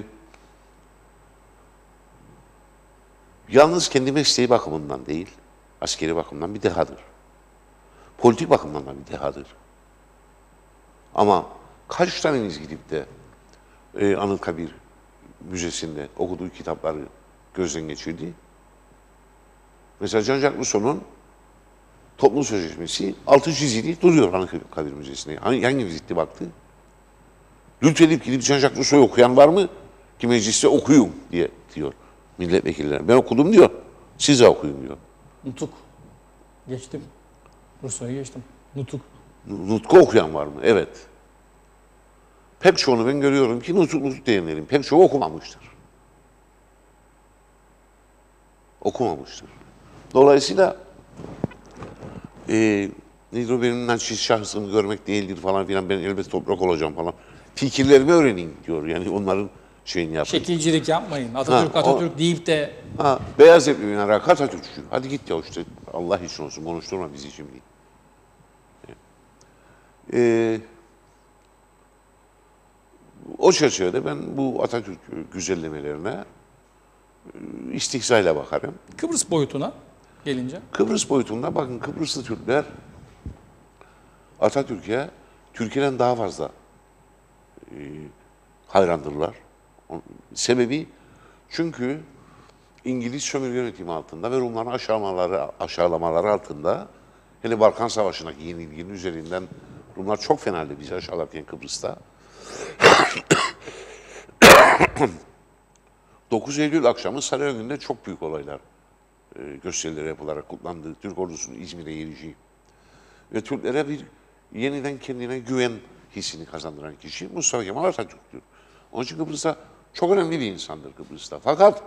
yalnız kendi mesleği bakımından değil, askeri bakımdan bir dehadır. Politik bakımdan da bir dehadır. Ama kaç taneniz gidip de e, Anıtkabir Müzesi'nde okuduğu kitapları gözden geçirdi? Mesela Jean-Jacques Rousseau'nun Toplum Sözleşmesi altı çizili duruyor Anıtkabir Müzesi'nde. Hangi, hangi vizitti baktı? Lütfedip gidip Jean-Jacques Rousseau'yu okuyan var mı? Ki mecliste okuyun diye diyor milletvekillerine. Ben okudum diyor. Siz de okuyun diyor. Nutuk. Geçtim. Rousseau'yu geçtim. Nutuk. Nutku okuyan var mı? Evet. Pek çoğunu ben görüyorum ki nutuk nutuk diyenlerin pek çoğu okumamıştır. Okumamıştır. Dolayısıyla e, nedir o benim naçiz şahsımı görmek değildir falan filan, ben elbette toprak olacağım falan. Fikirlerimi öğreneyim diyor. Yani onların şeyini yapın. Şekilcilik yapmayın. Atatürk Ha, Atatürk o, deyip de ha, beyaz etmeyin merak Atatürkçü. Hadi git ya işte Allah için olsun, konuşturma bizi şimdi. Ee, o çerçevede ben bu Atatürk güzellemelerine istihzayla bakarım. Kıbrıs boyutuna gelince. Kıbrıs boyutunda bakın, Kıbrıslı Türkler Atatürk'e Türkiye'den daha fazla e, hayrandırlar. O, sebebi çünkü İngiliz sömürge yönetimi altında ve Rumların aşağılamaları, aşağılamaları altında, hele Balkan Savaşı'ndaki yenilginin üzerinden Rumlar çok fenaydı bizi aşağılarken Kıbrıs'ta. dokuz Eylül akşamı Sarıyer'de çok büyük olaylar, e, gösterileri yapılarak kutlandı. Türk ordusunun İzmir'e gelişi ve Türklere bir yeniden kendine güven hissini kazandıran kişi Mustafa Kemal Atatürk'tür. Onun için Kıbrıs'ta çok önemli bir insandır Kıbrıs'ta. Fakat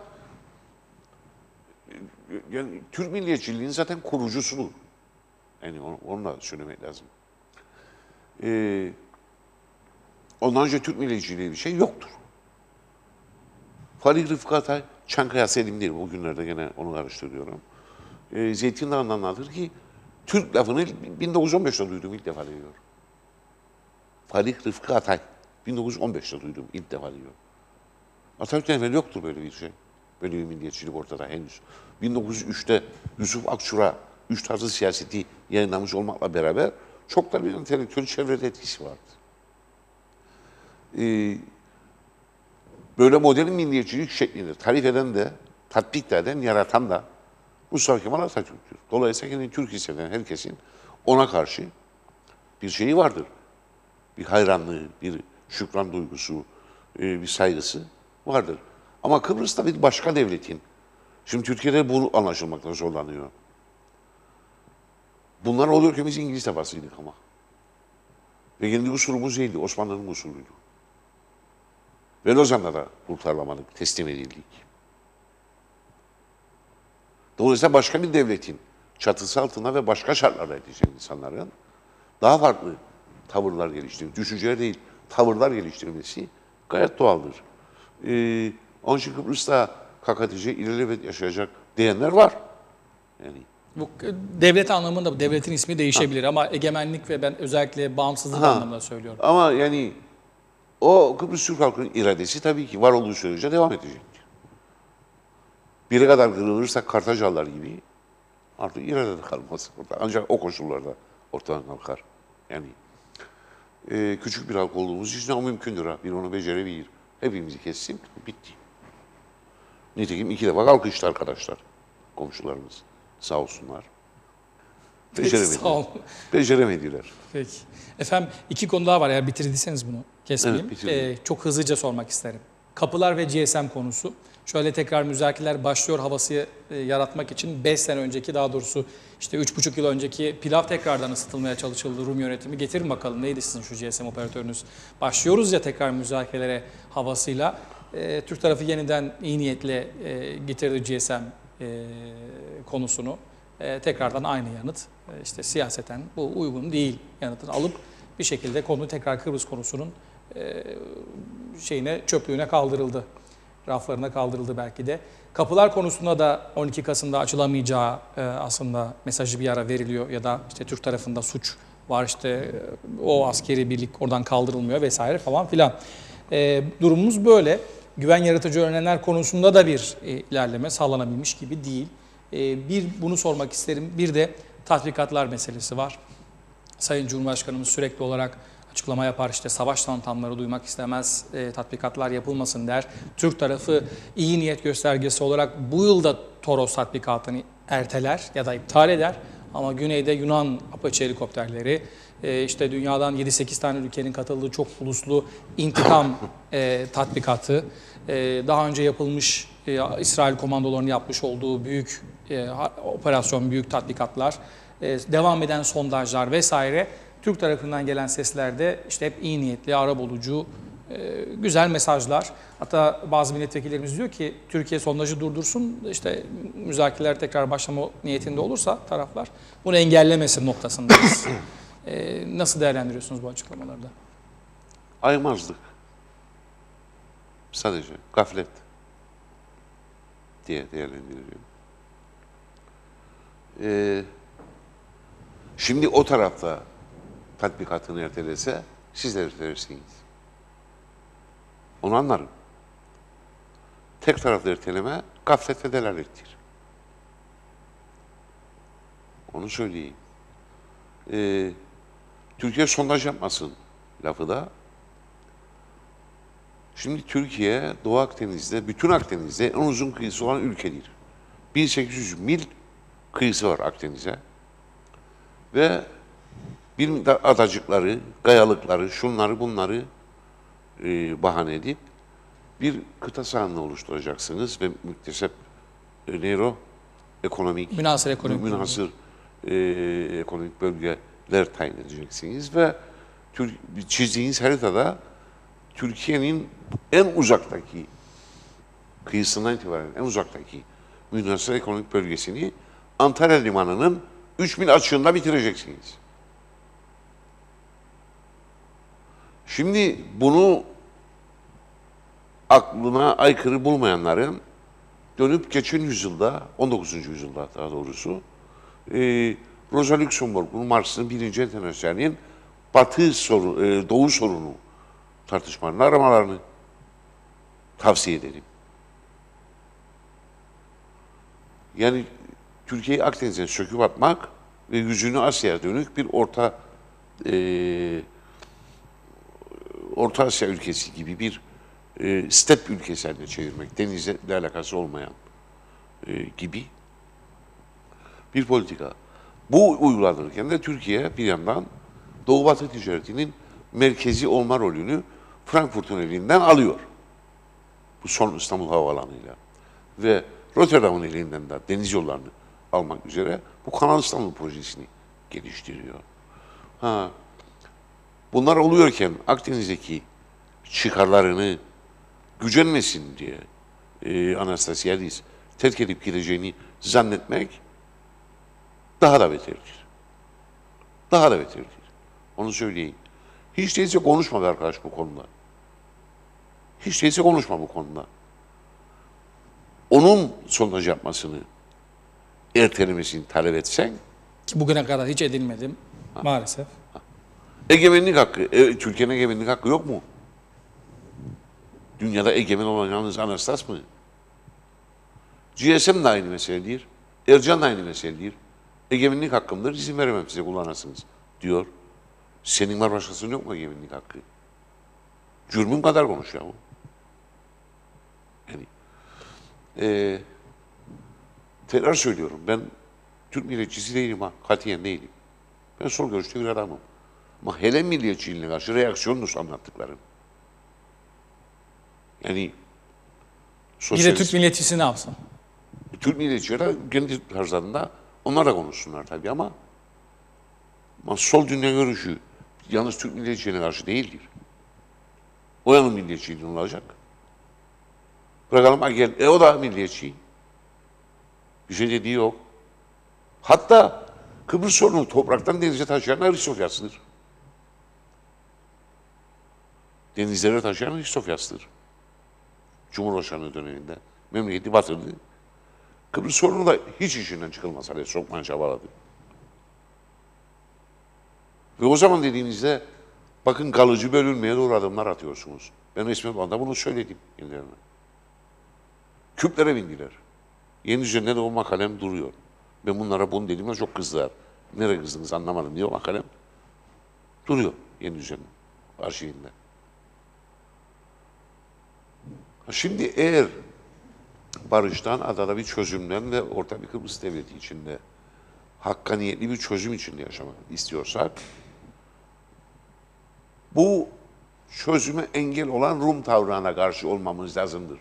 yani Türk milliyetçiliğinin zaten kurucusudur. Yani onu, onu da söylemek lazım. Ee, ondan önce Türk milliyetçiliği bir şey yoktur. Falih Rıfkı Atay, Çankaya Selim değil, bugünlerde gene onu karıştırıyorum. Ee, Zeytin Dağı'ndan anlatır ki Türk lafını bin dokuz yüz on beşte duydum ilk defa diyor. Falih Rıfkı Atay, bin dokuz yüz on beşte duydum ilk defa diyor. Atatürk'ten evvel yoktur böyle bir şey. Böyle bir milliyetçilik ortada henüz. bin dokuz yüz üçte Yusuf Akçur'a üç tarzı siyaseti yayınlamış olmakla beraber çok da bir entelektüel çevrede etkisi vardı. Ee, böyle modern milliyetçilik şeklinde tarif eden de, tatbik de eden, yaratan da Mustafa Kemal Atatürk'tür. Dolayısıyla kendini Türk hisseden herkesin ona karşı bir şeyi vardır. Bir hayranlığı, bir şükran duygusu, bir saygısı vardır. Ama Kıbrıs'ta bir başka devletin, şimdi Türkiye'de bu anlaşılmakta zorlanıyor. Bunlar oluyor ki biz İngiliz tefasıydık ama. Ve kendi usulümüz değildi, Osmanlı'nın usulüydü. Ve Lozan'da da kurtarılamadık, teslim edildik. Dolayısıyla başka bir devletin çatısı altında ve başka şartlarda yetişen insanların daha farklı tavırlar geliştirmesi, düşünceler değil, tavırlar geliştirmesi gayet doğaldır. Ee, onun için Kıbrıs'ta K K T C ilelebet yaşayacak diyenler var. Yani Bu devlet anlamında bu devletin ismi değişebilir ha. Ama egemenlik ve ben özellikle bağımsızlık ha. anlamında söylüyorum. Ama yani o Kıbrıs Türk halkının iradesi tabii ki var olduğu sürece devam edecek. Bir kadar kırılırsak Kartacalılar gibi artık irade de kalmaz orada. Ancak o koşullarda ortadan kalkar. Yani e, küçük bir halk olduğumuz için o mümkündür ha. Bir onu becerebilir. Hepimizi kessin, bitti. Nitekim iki defa kalkıştı arkadaşlar, komşularımız. Sağ olsunlar. Beceremediler. Sağ olun. Beceremediler. Peki. Efendim iki konu daha var, eğer bitirdiyseniz bunu kesmeyeyim. Evet, bitirdim. ee, çok hızlıca sormak isterim. Kapılar ve G S M konusu. Şöyle tekrar müzakereler başlıyor havası e, yaratmak için beş sene önceki, daha doğrusu işte üç buçuk yıl önceki pilav tekrardan ısıtılmaya çalışıldı Rum yönetimi. Getirin bakalım neydi sizin şu G S M operatörünüz? Başlıyoruz ya tekrar müzakerelere havasıyla. e, Türk tarafı yeniden iyi niyetle e, getirdi G S M e, konusunu. E, tekrardan aynı yanıt. E, işte siyaseten bu uygun değil yanıtını alıp bir şekilde konu tekrar Kıbrıs konusunun e, şeyine çöplüğüne kaldırıldı. Raflarına kaldırıldı belki de. Kapılar konusunda da on iki Kasım'da açılamayacağı e, aslında mesajı bir ara veriliyor ya da işte Türk tarafında suç var, işte e, o askeri birlik oradan kaldırılmıyor vesaire falan filan. E, durumumuz böyle. Güven yaratıcı önlemler konusunda da bir e, ilerleme sağlanabilmiş gibi değil. E, bir bunu sormak isterim. Bir de tatbikatlar meselesi var. Sayın Cumhurbaşkanımız sürekli olarak açıklama yapar, işte savaş tantamları duymak istemez, e, tatbikatlar yapılmasın der. Türk tarafı iyi niyet göstergesi olarak bu yılda Toros tatbikatını erteler ya da iptal eder. Ama güneyde Yunan Apache helikopterleri, e, işte dünyadan yedi sekiz tane ülkenin katıldığı çok uluslu intikam e, tatbikatı, e, daha önce yapılmış e, İsrail komandolarının yapmış olduğu büyük e, operasyon, büyük tatbikatlar, e, devam eden sondajlar vesaire. Türk tarafından gelen seslerde işte hep iyi niyetli, arabulucu, e, güzel mesajlar. Hatta bazı milletvekillerimiz diyor ki Türkiye sondajı durdursun, işte müzakereler tekrar başlama niyetinde olursa taraflar bunu engellemesin noktasındayız. e, nasıl değerlendiriyorsunuz bu açıklamalarda? Aymazlık. Sadece gaflet diye değerlendiriyorum. Ee, şimdi o tarafta tatbikatını ertelese siz de ertelersiniz. Onu anlarım. Tek taraflı erteleme gaflet ve delalettir. Onu söyleyeyim. Ee, Türkiye sondaj yapmasın lafı da. Şimdi Türkiye Doğu Akdeniz'de, bütün Akdeniz'de en uzun kıyısı olan ülkedir. bin sekiz yüz mil kıyısı var Akdeniz'e. Ve bir de adacıkları, gayalıkları, şunları bunları e, bahane edip bir kıta sahanlığı oluşturacaksınız ve müktesep e, neyro ekonomik, Münhasır ekonomik, münhasır e, ekonomik bölgeler tayin edeceksiniz ve tür, çizdiğiniz haritada Türkiye'nin en uzaktaki kıyısından itibaren en uzaktaki münhasır ekonomik bölgesini Antalya Limanı'nın üç mil açığında bitireceksiniz. Şimdi bunu aklına aykırı bulmayanların dönüp geçen yüzyılda, on dokuzuncu yüzyılda daha doğrusu, e, Rosa Luxemburg'un Marx'ın birinci Internasyonel'in Batı soru, e, Doğu sorunu tartışmalarını aramalarını tavsiye ederim. Yani Türkiye'yi Akdeniz'e söküp atmak ve yüzünü Asya'ya dönük bir orta e, Orta Asya ülkesi gibi bir e, step ülkesi haline çevirmek, denizle alakası olmayan e, gibi bir politika. Bu uygulanırken de Türkiye bir yandan Doğu Batı ticaretinin merkezi olma rolünü Frankfurt'un elinden alıyor. Bu son İstanbul Havaalanı'yla. Ve Rotterdam'ın elinden de deniz yollarını almak üzere bu Kanal İstanbul projesini geliştiriyor. Ha, bunlar oluyorken Akdeniz'deki çıkarlarını gücenmesin diye e, Anastasiadis terk edip gideceğini zannetmek daha da beterdir. Daha da beterdir. Onu söyleyeyim. Hiç değilse konuşma be arkadaş bu konuda. Hiç değilse konuşma bu konuda. Onun sondaj yapmasını, ertelemesini talep etsen, Ki bugüne kadar hiç edilmedim ha. maalesef. Ha. Egemenlik hakkı, e, Türkiye'nin egemenlik hakkı yok mu? Dünyada egemen olan yalnız Anastas mı? G S M de aynı meseledir. Ercan da aynı meseledir. Egemenlik hakkımdır, izin veremem size kullanasınız diyor. Senin var başkasının yok mu egemenlik hakkı? Cürmün kadar konuş ya bu. Yani e, tekrar söylüyorum, ben Türk milliyetçisi değilim ha, katiyen değilim. Ben sol görüşte bir adamım. Ama hele milliyetçiliğine karşı reaksiyonunuz anlattıklarım. Yani Bir de Türk milliyetçisi ne yapsın? Türk milliyetçileri kendi tarzlarında onlar da konuşsunlar tabii ama, ama sol dünya görüşü yalnız Türk milliyetçiliğine karşı değildir. O yanın milliyetçiliği olacak. Bırakalım ha gel. E o da milliyetçi. Bir şey dediği yok. Hatta Kıbrıs sorunu topraktan denize taşıyan Aristofyas'tır. Denizlere taşıyan Aristofyas'tır. Cumhurbaşkanlığı döneminde. Memleketi batırdı. Kıbrıs sorunu da hiç işinden çıkılmaz hale sokmaya çabaladı. Ve o zaman dediğinizde bakın kalıcı bölünmeye doğru adımlar atıyorsunuz. Ben resmi olanda bunu söyledim kendilerine. Küplere bindiler. Yeni üzerinde de o makalem duruyor. Ben bunlara bunu dediğimde çok kızdılar. Nereye kızdınız anlamadım diye o makalem duruyor yeni üzerinde. Arşivinde. Şimdi eğer barıştan, adada bir çözümden ve orta bir Kıbrıs devleti içinde hakkaniyetli bir çözüm içinde yaşamak istiyorsak bu çözüme engel olan Rum tavrına karşı olmamız lazımdır.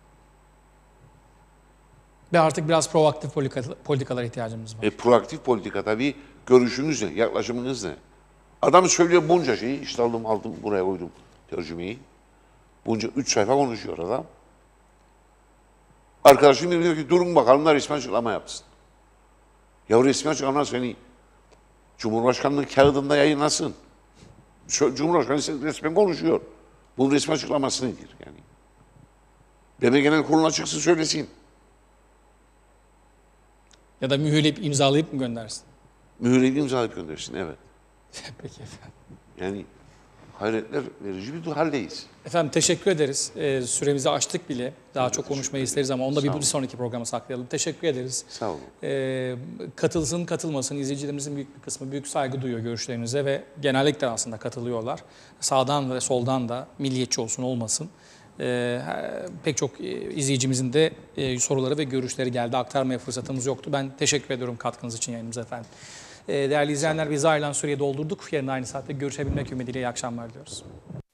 Ve artık biraz proaktif politikalara ihtiyacımız var. E, proaktif politika tabii görüşünüz ne, yaklaşımınız ne? Adam söylüyor bunca şeyi, işte aldım aldım buraya koydum tercümeyi. Bunca üç sayfa konuşuyor adam. Arkadaşım diyor ki durun bakalım da resmi açıklama yapsın. Ya resmi açıklama seni Cumhurbaşkanlığı kağıdında yayınlasın. Cumhurbaşkanı resmen konuşuyor. Bunun resmi açıklaması nedir yani? B M Genel Kurulu'na çıksın söylesin. Ya da mühürleyip imzalayıp mı göndersin? Mühürleyip imzalayıp göndersin, evet. Peki efendim. Yani hayretler verici bir haldeyiz. Efendim teşekkür ederiz. Ee, süremizi açtık bile. Daha çok konuşmayı isteriz ama onu da bir, bir sonraki programa saklayalım. Teşekkür ederiz. Sağ olun. Ee, katılsın katılmasın izleyicilerimizin büyük bir kısmı büyük saygı duyuyor görüşlerinize ve genellikle aslında katılıyorlar. Sağdan ve soldan da milliyetçi olsun olmasın. Ee, pek çok izleyicimizin de e, soruları ve görüşleri geldi. Aktarmaya fırsatımız yoktu. Ben teşekkür ediyorum katkınız için yayınımıza efendim. Ee, değerli izleyenler biz ayrılan süreyi doldurduk. Yarın aynı saatte görüşebilmek ümidiyle iyi akşamlar diliyoruz.